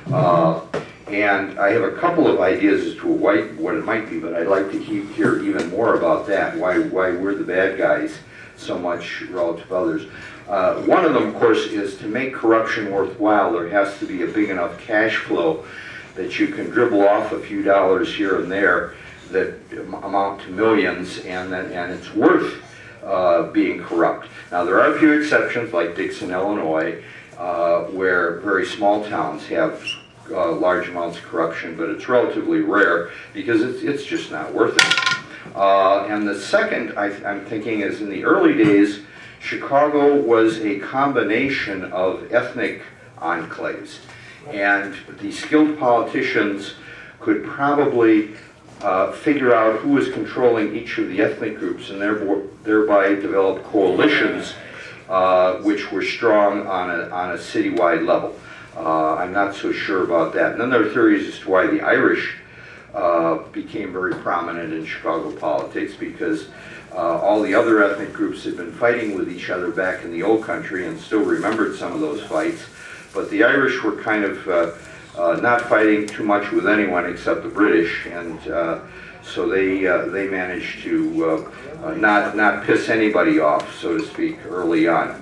And I have a couple of ideas as to what it might be, but I'd like to hear even more about that, why we're the bad guys so much relative to others. One of them, of course, is to make corruption worthwhile, there has to be a big enough cash flow that you can dribble off a few dollars here and there that amount to millions, and it's worth being corrupt. Now, there are a few exceptions, like Dixon, Illinois, where very small towns have large amounts of corruption, but it's relatively rare because it's just not worth it. And the second I'm thinking is, in the early days, Chicago was a combination of ethnic enclaves, and the skilled politicians could probably figure out who was controlling each of the ethnic groups, and thereby develop coalitions which were strong on a citywide level. I'm not so sure about that. And then there are theories as to why the Irish became very prominent in Chicago politics, because all the other ethnic groups had been fighting with each other back in the old country and still remembered some of those fights. But the Irish were kind of not fighting too much with anyone except the British, and so they managed to not piss anybody off, so to speak, early on.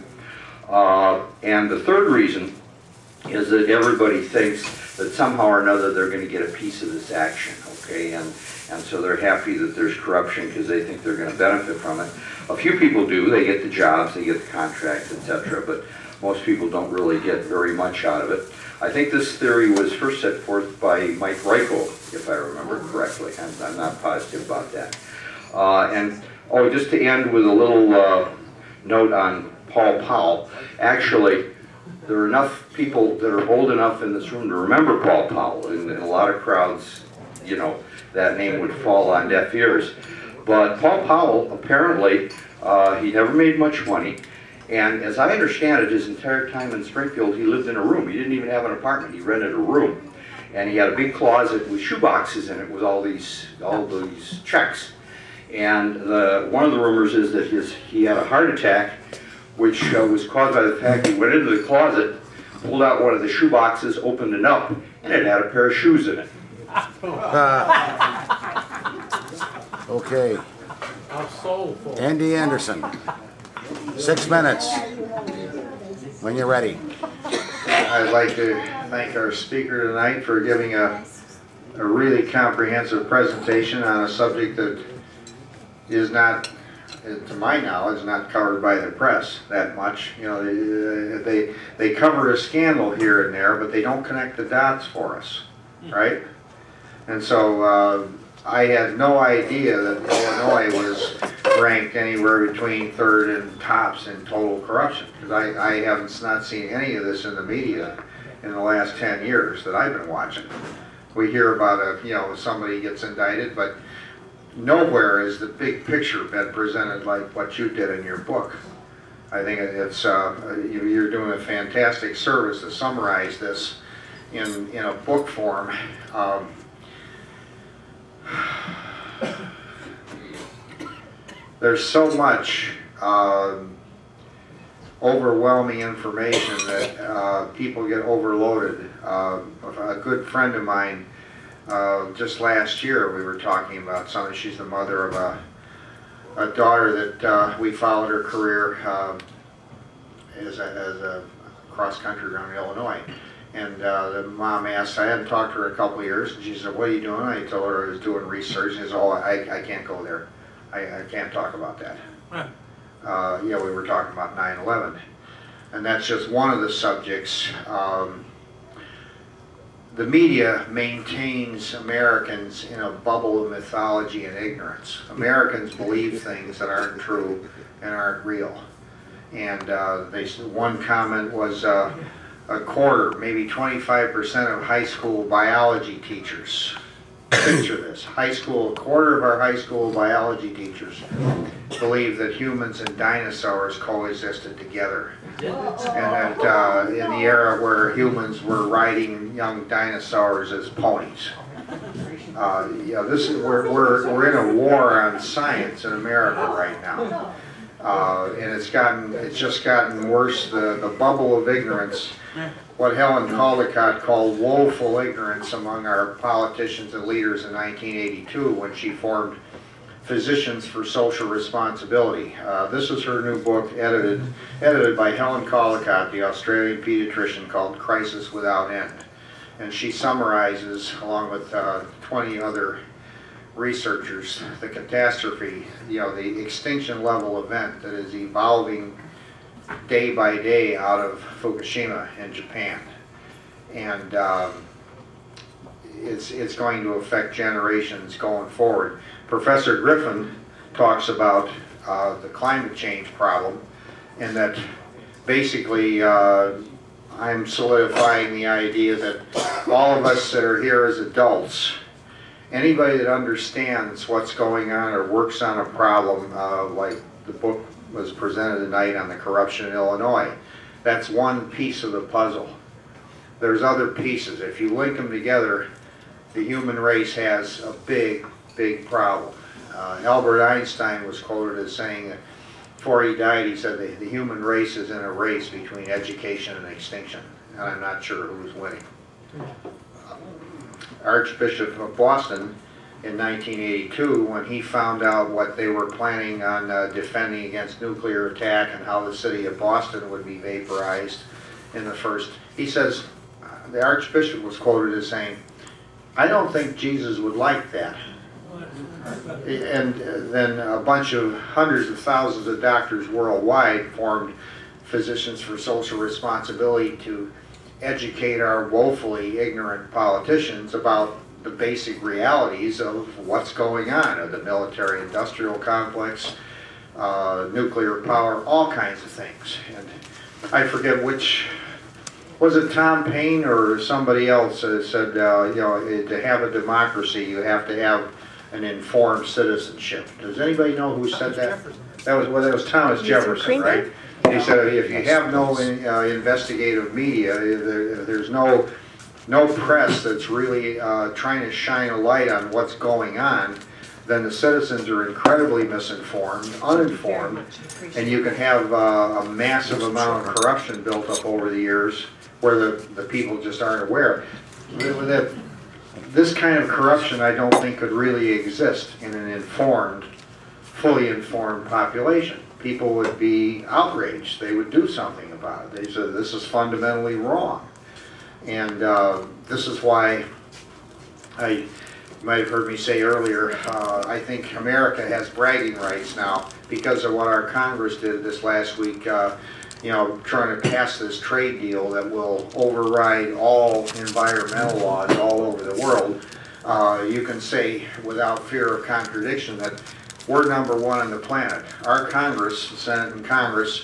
And the third reason is that everybody thinks that somehow or another they're going to get a piece of this action, okay? And so they're happy that there's corruption because they think they're going to benefit from it. A few people do. They get the jobs, they get the contracts, etc., but most people don't really get very much out of it. I think this theory was first set forth by Mike Reichel, if I remember correctly. I'm not positive about that. And just to end with a little note on Paul Powell. Actually, there are enough people that are old enough in this room to remember Paul Powell. In a lot of crowds, you know, that name would fall on deaf ears. But Paul Powell, apparently, he never made much money. And as I understand it, his entire time in Springfield, he lived in a room. He didn't even have an apartment. He rented a room. And he had a big closet with shoeboxes in it with all these checks. And one of the rumors is that he had a heart attack, which was caused by the fact he went into the closet, pulled out one of the shoeboxes, opened it up, and it had a pair of shoes in it. Okay. Andy Anderson, 6 minutes, when you're ready. I'd like to thank our speaker tonight for giving a really comprehensive presentation on a subject that is not, to my knowledge, not covered by the press that much. You know, they cover a scandal here and there, but they don't connect the dots for us, right? And so I had no idea that Illinois was ranked anywhere between third and tops in total corruption, because I haven't not seen any of this in the media in the last 10 years that I've been watching. we hear about somebody gets indicted, but nowhere is the big picture been presented like what you did in your book. I think it's you're doing a fantastic service to summarize this in a book form. There's so much overwhelming information that people get overloaded. A good friend of mine, just last year we were talking about something. She's the mother of a daughter that we followed her career as a cross-country around Illinois. And the mom asked, I hadn't talked to her in a couple of years, and she said, what are you doing? I told her I was doing research. She said, oh, I can't go there. I can't talk about that. Yeah, we were talking about 9/11. And that's just one of the subjects. The media maintains Americans in a bubble of mythology and ignorance. Americans believe things that aren't true and aren't real. And one comment was a quarter, maybe 25% of high school biology teachers. Picture this, a quarter of our high school biology teachers believe that humans and dinosaurs coexisted together. And that in the era where humans were riding young dinosaurs as ponies. Yeah, we're in a war on science in America right now. And it's just gotten worse. The bubble of ignorance, what Helen Caldicott called woeful ignorance among our politicians and leaders in 1982 when she formed Physicians for Social Responsibility. This is her new book, edited by Helen Caldicott, the Australian pediatrician, called Crisis Without End. And she summarizes, along with 20 other researchers, the catastrophe, the extinction level event that is evolving day by day out of Fukushima in Japan. And it's going to affect generations going forward. Professor Griffin talks about the climate change problem, and that basically I'm solidifying the idea that all of us that are here as adults, anybody that understands what's going on or works on a problem, like the book was presented tonight on the corruption in Illinois, that's one piece of the puzzle. There's other pieces. If you link them together, the human race has a big, big problem. Albert Einstein was quoted as saying that before he died, he said the human race is in a race between education and extinction, and I'm not sure who's winning. Archbishop of Boston in 1982, when he found out what they were planning on defending against nuclear attack and how the city of Boston would be vaporized in the first, he says, the Archbishop was quoted as saying, I don't think Jesus would like that. And then a bunch of hundreds of thousands of doctors worldwide formed Physicians for Social Responsibility to educate our woefully ignorant politicians about the basic realities of what's going on, of the military-industrial complex, nuclear power, all kinds of things. And I forget which, was it Tom Paine or somebody else said, to have a democracy, you have to have an informed citizenship. Does anybody know who said that? That was Thomas Jefferson, right? He said if you have no investigative media, there's no press that's really trying to shine a light on what's going on, then the citizens are incredibly misinformed, uninformed, and you can have a massive amount of corruption built up over the years where the people just aren't aware. This kind of corruption, I don't think, could really exist in an informed, fully informed population. People would be outraged. They would do something about it. They said, this is fundamentally wrong. And this is why, you might have heard me say earlier, I think America has bragging rights now because of what our Congress did this last week, trying to pass this trade deal that will override all environmental laws all over the world. You can say without fear of contradiction that we're #1 on the planet. Our Congress, the Senate and Congress,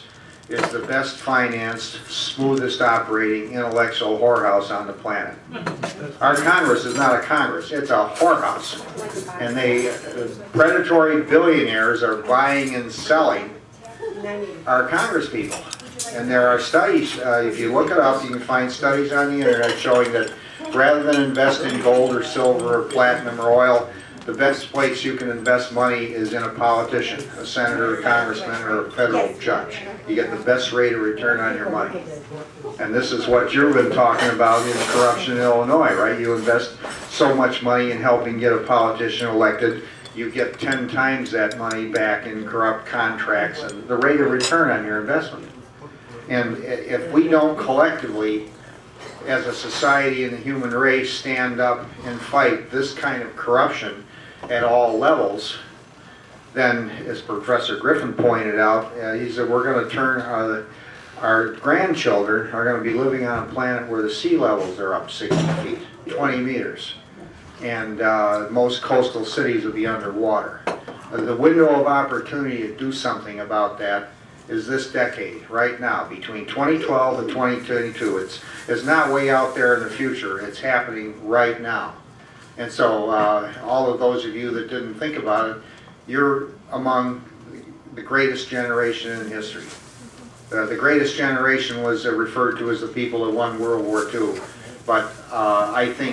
is the best financed, smoothest operating intellectual whorehouse on the planet. Our Congress is not a Congress, it's a whorehouse. And predatory billionaires are buying and selling our Congress people. And there are studies, if you look it up, you can find studies on the internet showing that rather than invest in gold or silver or platinum or oil, the best place you can invest money is in a politician, a senator, a congressman, or a federal judge. You get the best rate of return on your money. And this is what you've been talking about in corruption in Illinois, right? You invest so much money in helping get a politician elected, you get 10 times that money back in corrupt contracts and the rate of return on your investment. And if we don't collectively, as a society and the human race, stand up and fight this kind of corruption at all levels, then, as Professor Griffin pointed out, he said we're going to turn, our grandchildren are going to be living on a planet where the sea levels are up 60 feet, 20 meters. And most coastal cities will be underwater. The window of opportunity to do something about that is this decade, right now, between 2012 and 2022. It's not way out there in the future, it's happening right now. And so all of those of you that didn't think about it, you're among the greatest generation in history. The greatest generation was referred to as the people that won World War II. But I think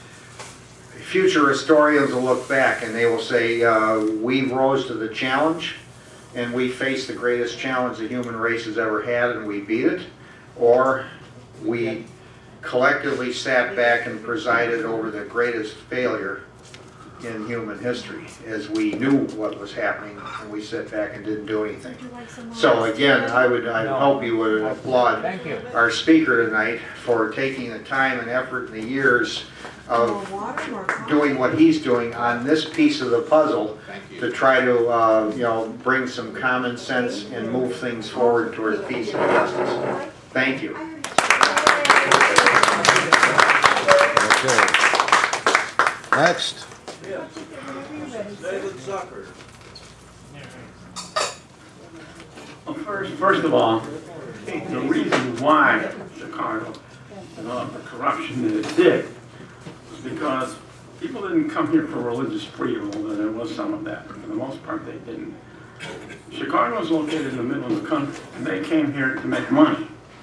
future historians will look back and they will say, we rose to the challenge and we faced the greatest challenge the human race has ever had and we beat it, or we collectively sat back and presided over the greatest failure in human history, as we knew what was happening and we sat back and didn't do anything. So again, I hope you would applaud our speaker tonight for taking the time and effort and the years of doing what he's doing on this piece of the puzzle to try to you know, bring some common sense and move things forward towards peace and justice. Thank you. Okay. Next. David Zucker. Well, first of all, the reason why Chicago developed the corruption that it did was because people didn't come here for religious freedom, although there was some of that, but for the most part they didn't. Chicago is located in the middle of the country, and they came here to make money,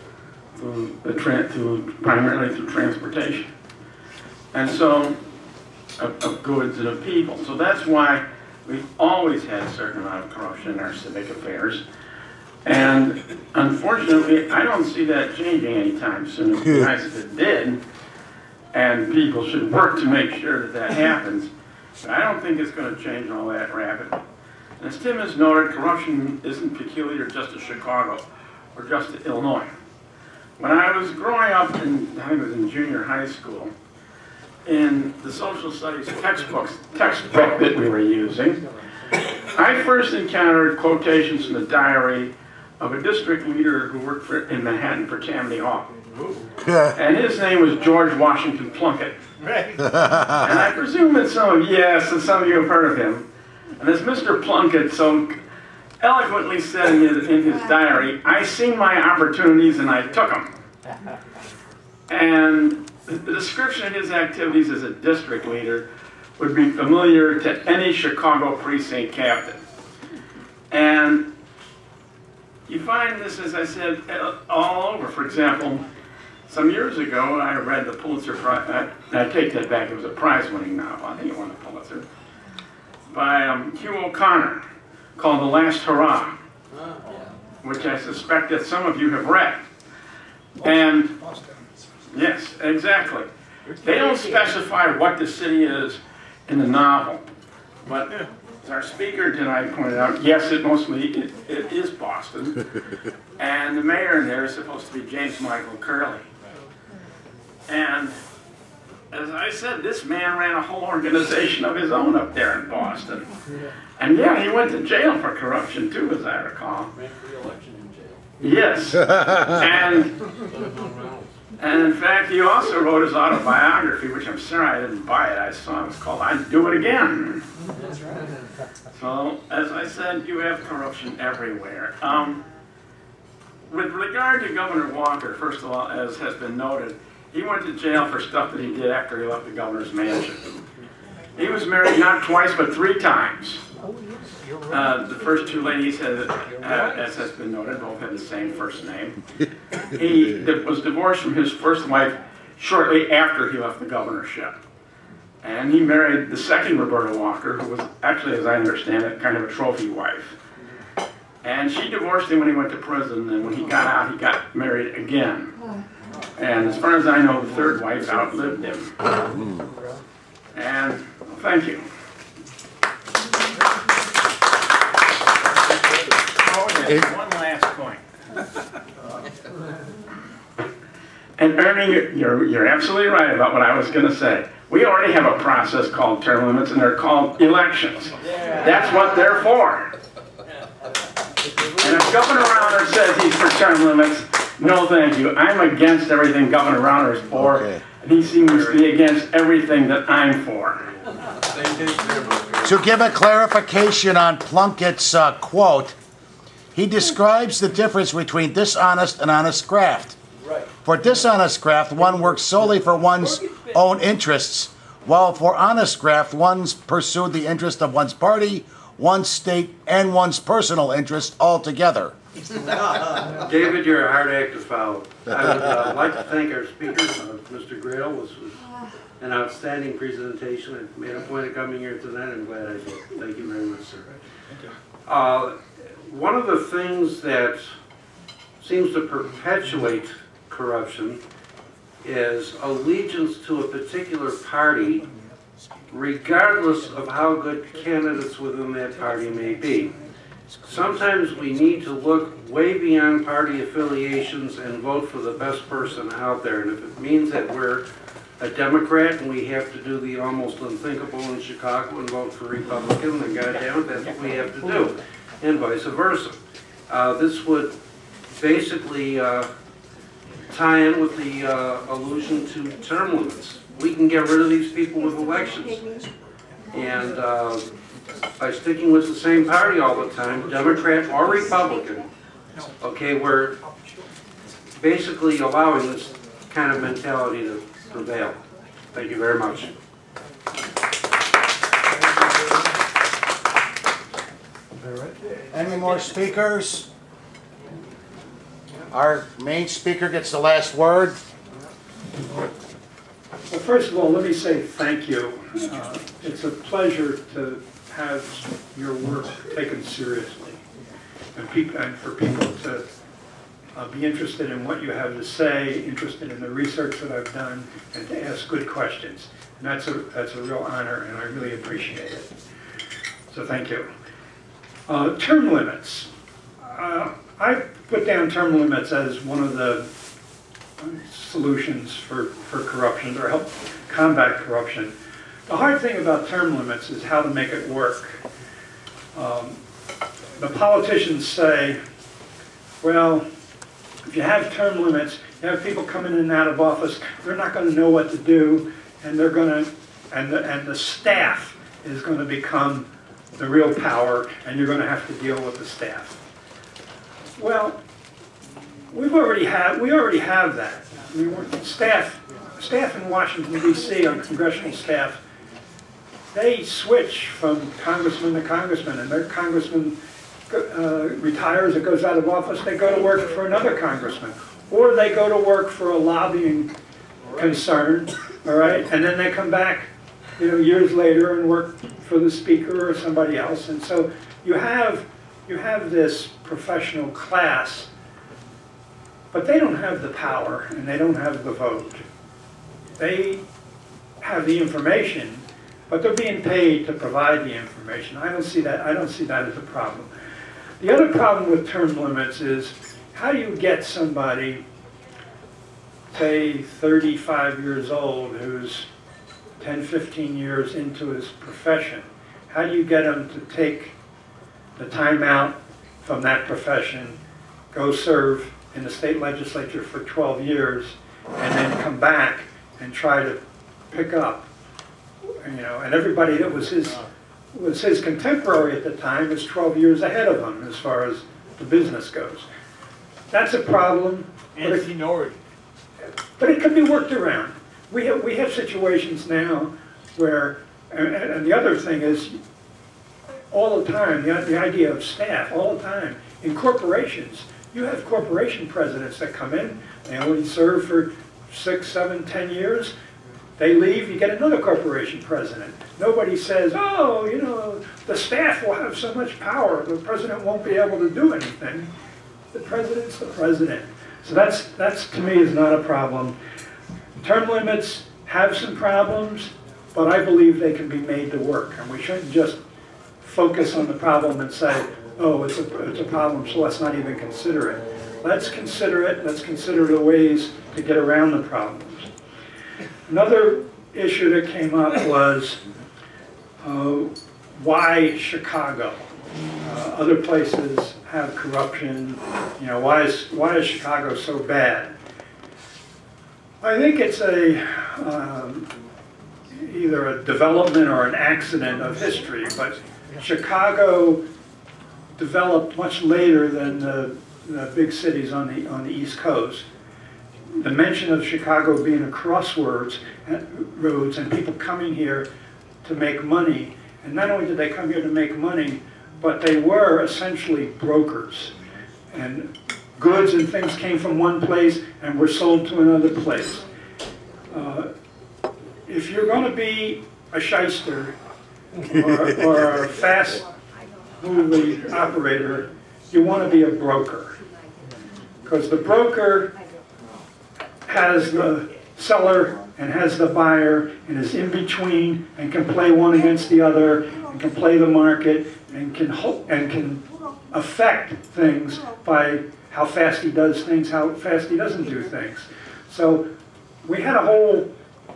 primarily through transportation, and so of goods and of people. So that's why we've always had a certain amount of corruption in our civic affairs. And unfortunately, I don't see that changing anytime soon. It'd be nice if it did, and people should work to make sure that that happens. But I don't think it's going to change all that rapidly. And as Tim has noted, corruption isn't peculiar just to Chicago or just to Illinois. When I was growing up, I think it was in junior high school, in the social studies textbook that we were using, I first encountered quotations from the diary of a district leader who worked in Manhattan for Tammany Hall. And his name was George Washington Plunkett. And I presume that some of you have heard of him. And as Mr. Plunkett so eloquently said in his diary, I seen my opportunities and I took them. And the description of his activities as a district leader would be familiar to any Chicago precinct captain. And you find this, as I said, all over. For example, some years ago, I read the Pulitzer Prize. I take that back. It was a prize-winning novel. I think it won the Pulitzer. By Hugh O'Connor, called The Last Hurrah, which I suspect that some of you have read. And yes, exactly. They don't specify what the city is in the novel, but as our speaker tonight pointed out, yes, it is Boston, and the mayor in there is supposed to be James Michael Curley. And as I said, this man ran a whole organization of his own up there in Boston. And yeah, he went to jail for corruption too, as I recall. Ran for re-election in jail. Yes. And in fact, he also wrote his autobiography, which I'm sorry I didn't buy it. I saw it was called I'd Do It Again. That's right. So, as I said, you have corruption everywhere. with regard to Governor Walker, first of all, as has been noted, he went to jail for stuff that he did after he left the governor's mansion. He was married not twice, but 3 times. The first 2 ladies, as has been noted, both had the same first name. He was divorced from his first wife shortly after he left the governorship. And he married the second Roberta Walker, who was actually, as I understand it, kind of a trophy wife. And she divorced him when he went to prison, and when he got out, he got married again. And as far as I know, the third wife outlived him. And thank you. One last point. And Ernie, you're absolutely right about what I was going to say. We already have a process called term limits, and they're called elections. That's what they're for. And if Governor Rauner says he's for term limits, no thank you. I'm against everything Governor Rauner is for, and he seems to be against everything that I'm for. To give a clarification on Plunkett's quote, he describes the difference between dishonest and honest graft. For dishonest graft, one works solely for one's own interests, while for honest graft, one's pursued the interest of one's party, one's state, and one's personal interest altogether. David, you're a hard act to follow. I would like to thank our speaker, Mr. Gradel. This was an outstanding presentation. I made a point of coming here tonight. I'm glad I did. Thank you very much, sir. One of the things that seems to perpetuate corruption is allegiance to a particular party, regardless of how good candidates within that party may be. Sometimes we need to look way beyond party affiliations and vote for the best person out there. And if it means that we're a Democrat and we have to do the almost unthinkable in Chicago and vote for Republican, then goddamn it, that's what we have to do, and vice versa. This would basically tie in with the allusion to term limits. We can get rid of these people with elections. And by sticking with the same party all the time, Democrat or Republican, okay, we're basically allowing this kind of mentality to prevail. Thank you very much. Any more speakers? Our main speaker gets the last word. Well, first of all, let me say thank you. It's a pleasure to have your work taken seriously, and for people to be interested in what you have to say, interested in the research that I've done, and to ask good questions. And that's a real honor, and I really appreciate it. So thank you. Term limits. I put down term limits as one of the solutions for corruption, or help combat corruption. The hard thing about term limits is how to make it work. The politicians say, well, if you have term limits, you have people coming in and out of office, they're not going to know what to do, and they're going to, and the staff is going to become the real power, and you're going to have to deal with the staff. Well, we already have that. I mean, staff in Washington, D.C. on congressional staff, they switch from congressman to congressman, and their congressman retires or goes out of office, they go to work for another congressman. Or they go to work for a lobbying concern, all right, and then they come back, you know, years later and work for the speaker or somebody else. And so you have this professional class, but they don't have the power and they don't have the vote. They have the information, but they're being paid to provide the information. I don't see that as a problem. The other problem with term limits is, how do you get somebody, say 35 years old, who's 10, 15 years into his profession, how do you get him to take the time out from that profession, go serve in the state legislature for 12 years, and then come back and try to pick up, you know, and everybody that was his contemporary at the time is 12 years ahead of him as far as the business goes. That's a problem. And seniority. But it can be worked around. We have situations now where, and the other thing is, all the time, the idea of staff, all the time, in corporations, you have corporation presidents that come in, they only serve for 6, 7, 10 years, they leave, you get another corporation president. Nobody says, oh, you know, the staff will have so much power, the president won't be able to do anything. The president's the president. So that's to me is not a problem. Term limits have some problems, but I believe they can be made to work. And we shouldn't just focus on the problem and say, oh, it's a problem, so let's not even consider it. Let's consider it. Let's consider the ways to get around the problems. Another issue that came up was why Chicago? Other places have corruption. You know, why is Chicago so bad? I think it's either a development or an accident of history, but Chicago developed much later than the big cities on the East Coast. The mention of Chicago being a crossroads and people coming here to make money, and not only did they come here to make money, but they were essentially brokers. And goods and things came from one place and were sold to another place. If you're going to be a shyster or a fast-moving operator, you want to be a broker. Because the broker has the seller and has the buyer and is in between and can play one against the other and can play the market and can affect things by how fast he does things, how fast he doesn't do things. So we had a whole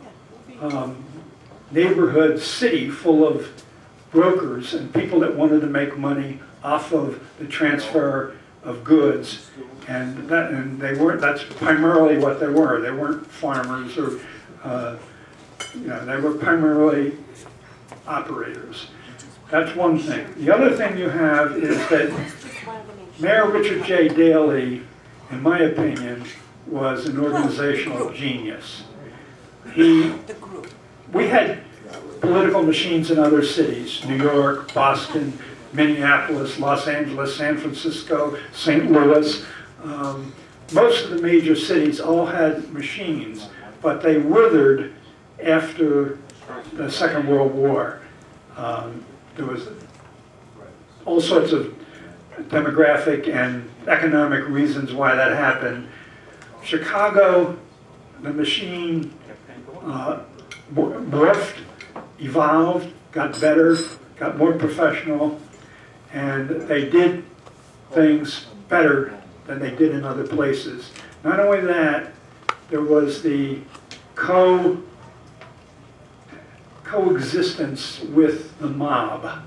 neighborhood city full of brokers and people that wanted to make money off of the transfer of goods, and that's primarily what they were. They weren't farmers or they were primarily operators. That's one thing. The other thing you have is that Mayor Richard J. Daley, in my opinion, was an organizational genius. We had political machines in other cities, New York, Boston, Minneapolis, Los Angeles, San Francisco, St. Louis. Most of the major cities all had machines, but they withered after the Second World War. There was all sorts of demographic and economic reasons why that happened. Chicago, the machine morphed, evolved, got better, got more professional, and they did things better than they did in other places. Not only that, there was the coexistence with the mob.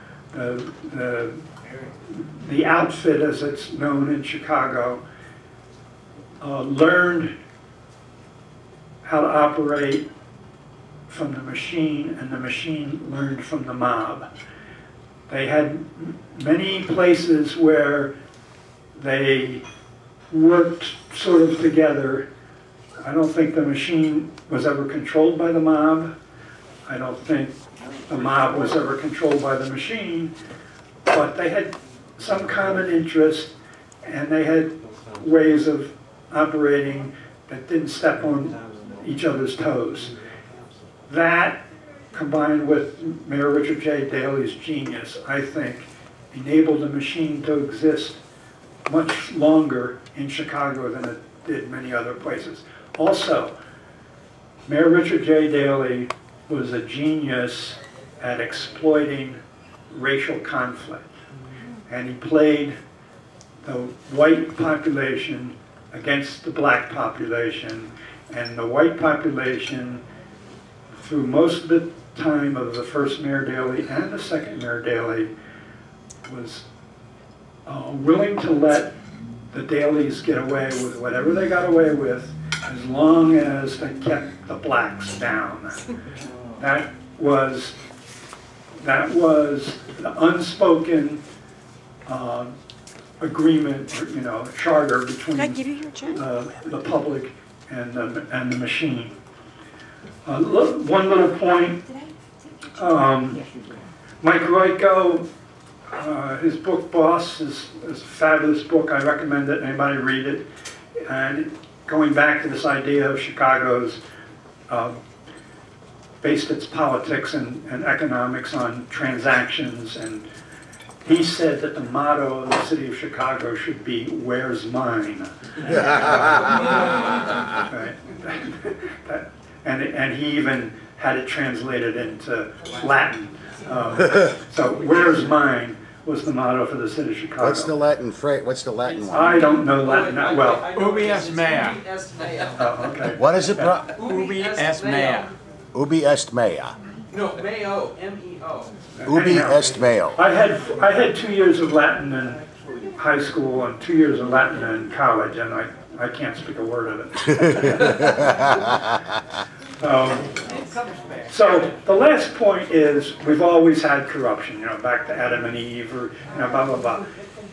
The outfit, as it's known in Chicago, learned how to operate from the machine, and the machine learned from the mob. They had many places where they worked sort of together. I don't think the machine was ever controlled by the mob. I don't think the mob was ever controlled by the machine, but they had some common interest, and they had ways of operating that didn't step on each other's toes. That, combined with Mayor Richard J. Daley's genius, I think, enabled the machine to exist much longer in Chicago than it did many other places. Also, Mayor Richard J. Daley was a genius at exploiting racial conflict. And he played the white population against the black population, and the white population, through most of the time of the first Mayor Daley and the second Mayor Daley, was willing to let the Daleys get away with whatever they got away with, as long as they kept the blacks down. That was the unspoken agreement, or, you know, charter between the public and the machine. One little point. Mike Royko, his book Boss is a fabulous book. I recommend that anybody read it. And going back to this idea of Chicago's based its politics and economics on transactions, and he said that the motto of the city of Chicago should be, "Where's mine?" Right? And he even had it translated into Latin. So "Where's mine" was the motto for the city of Chicago. What's the Latin phrase? What's the Latin one? I don't know Latin that well. Ubi est mea. Oh, okay. What is it? Ubi est mea. Ubi est mea. No, Mayo, M-E-O. Ubi est meo. I had 2 years of Latin in high school and 2 years of Latin in college, and I can't speak a word of it. So the last point is we've always had corruption, you know, back to Adam and Eve, or, you know, blah, blah, blah.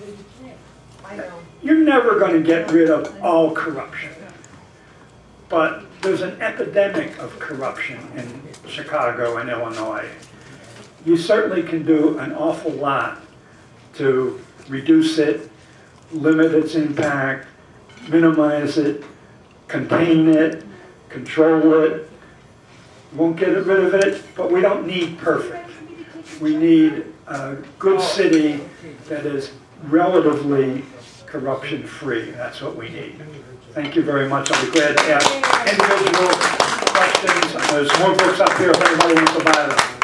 You're never going to get rid of all corruption. But there's an epidemic of corruption in Chicago and Illinois. You certainly can do an awful lot to reduce it, limit its impact, minimize it, contain it, control it. Won't get rid of it, but we don't need perfect. We need a good city that is relatively corruption-free. That's what we need. Thank you very much. I'll be glad to ask individual questions. There's more books up here if anybody wants to buy them.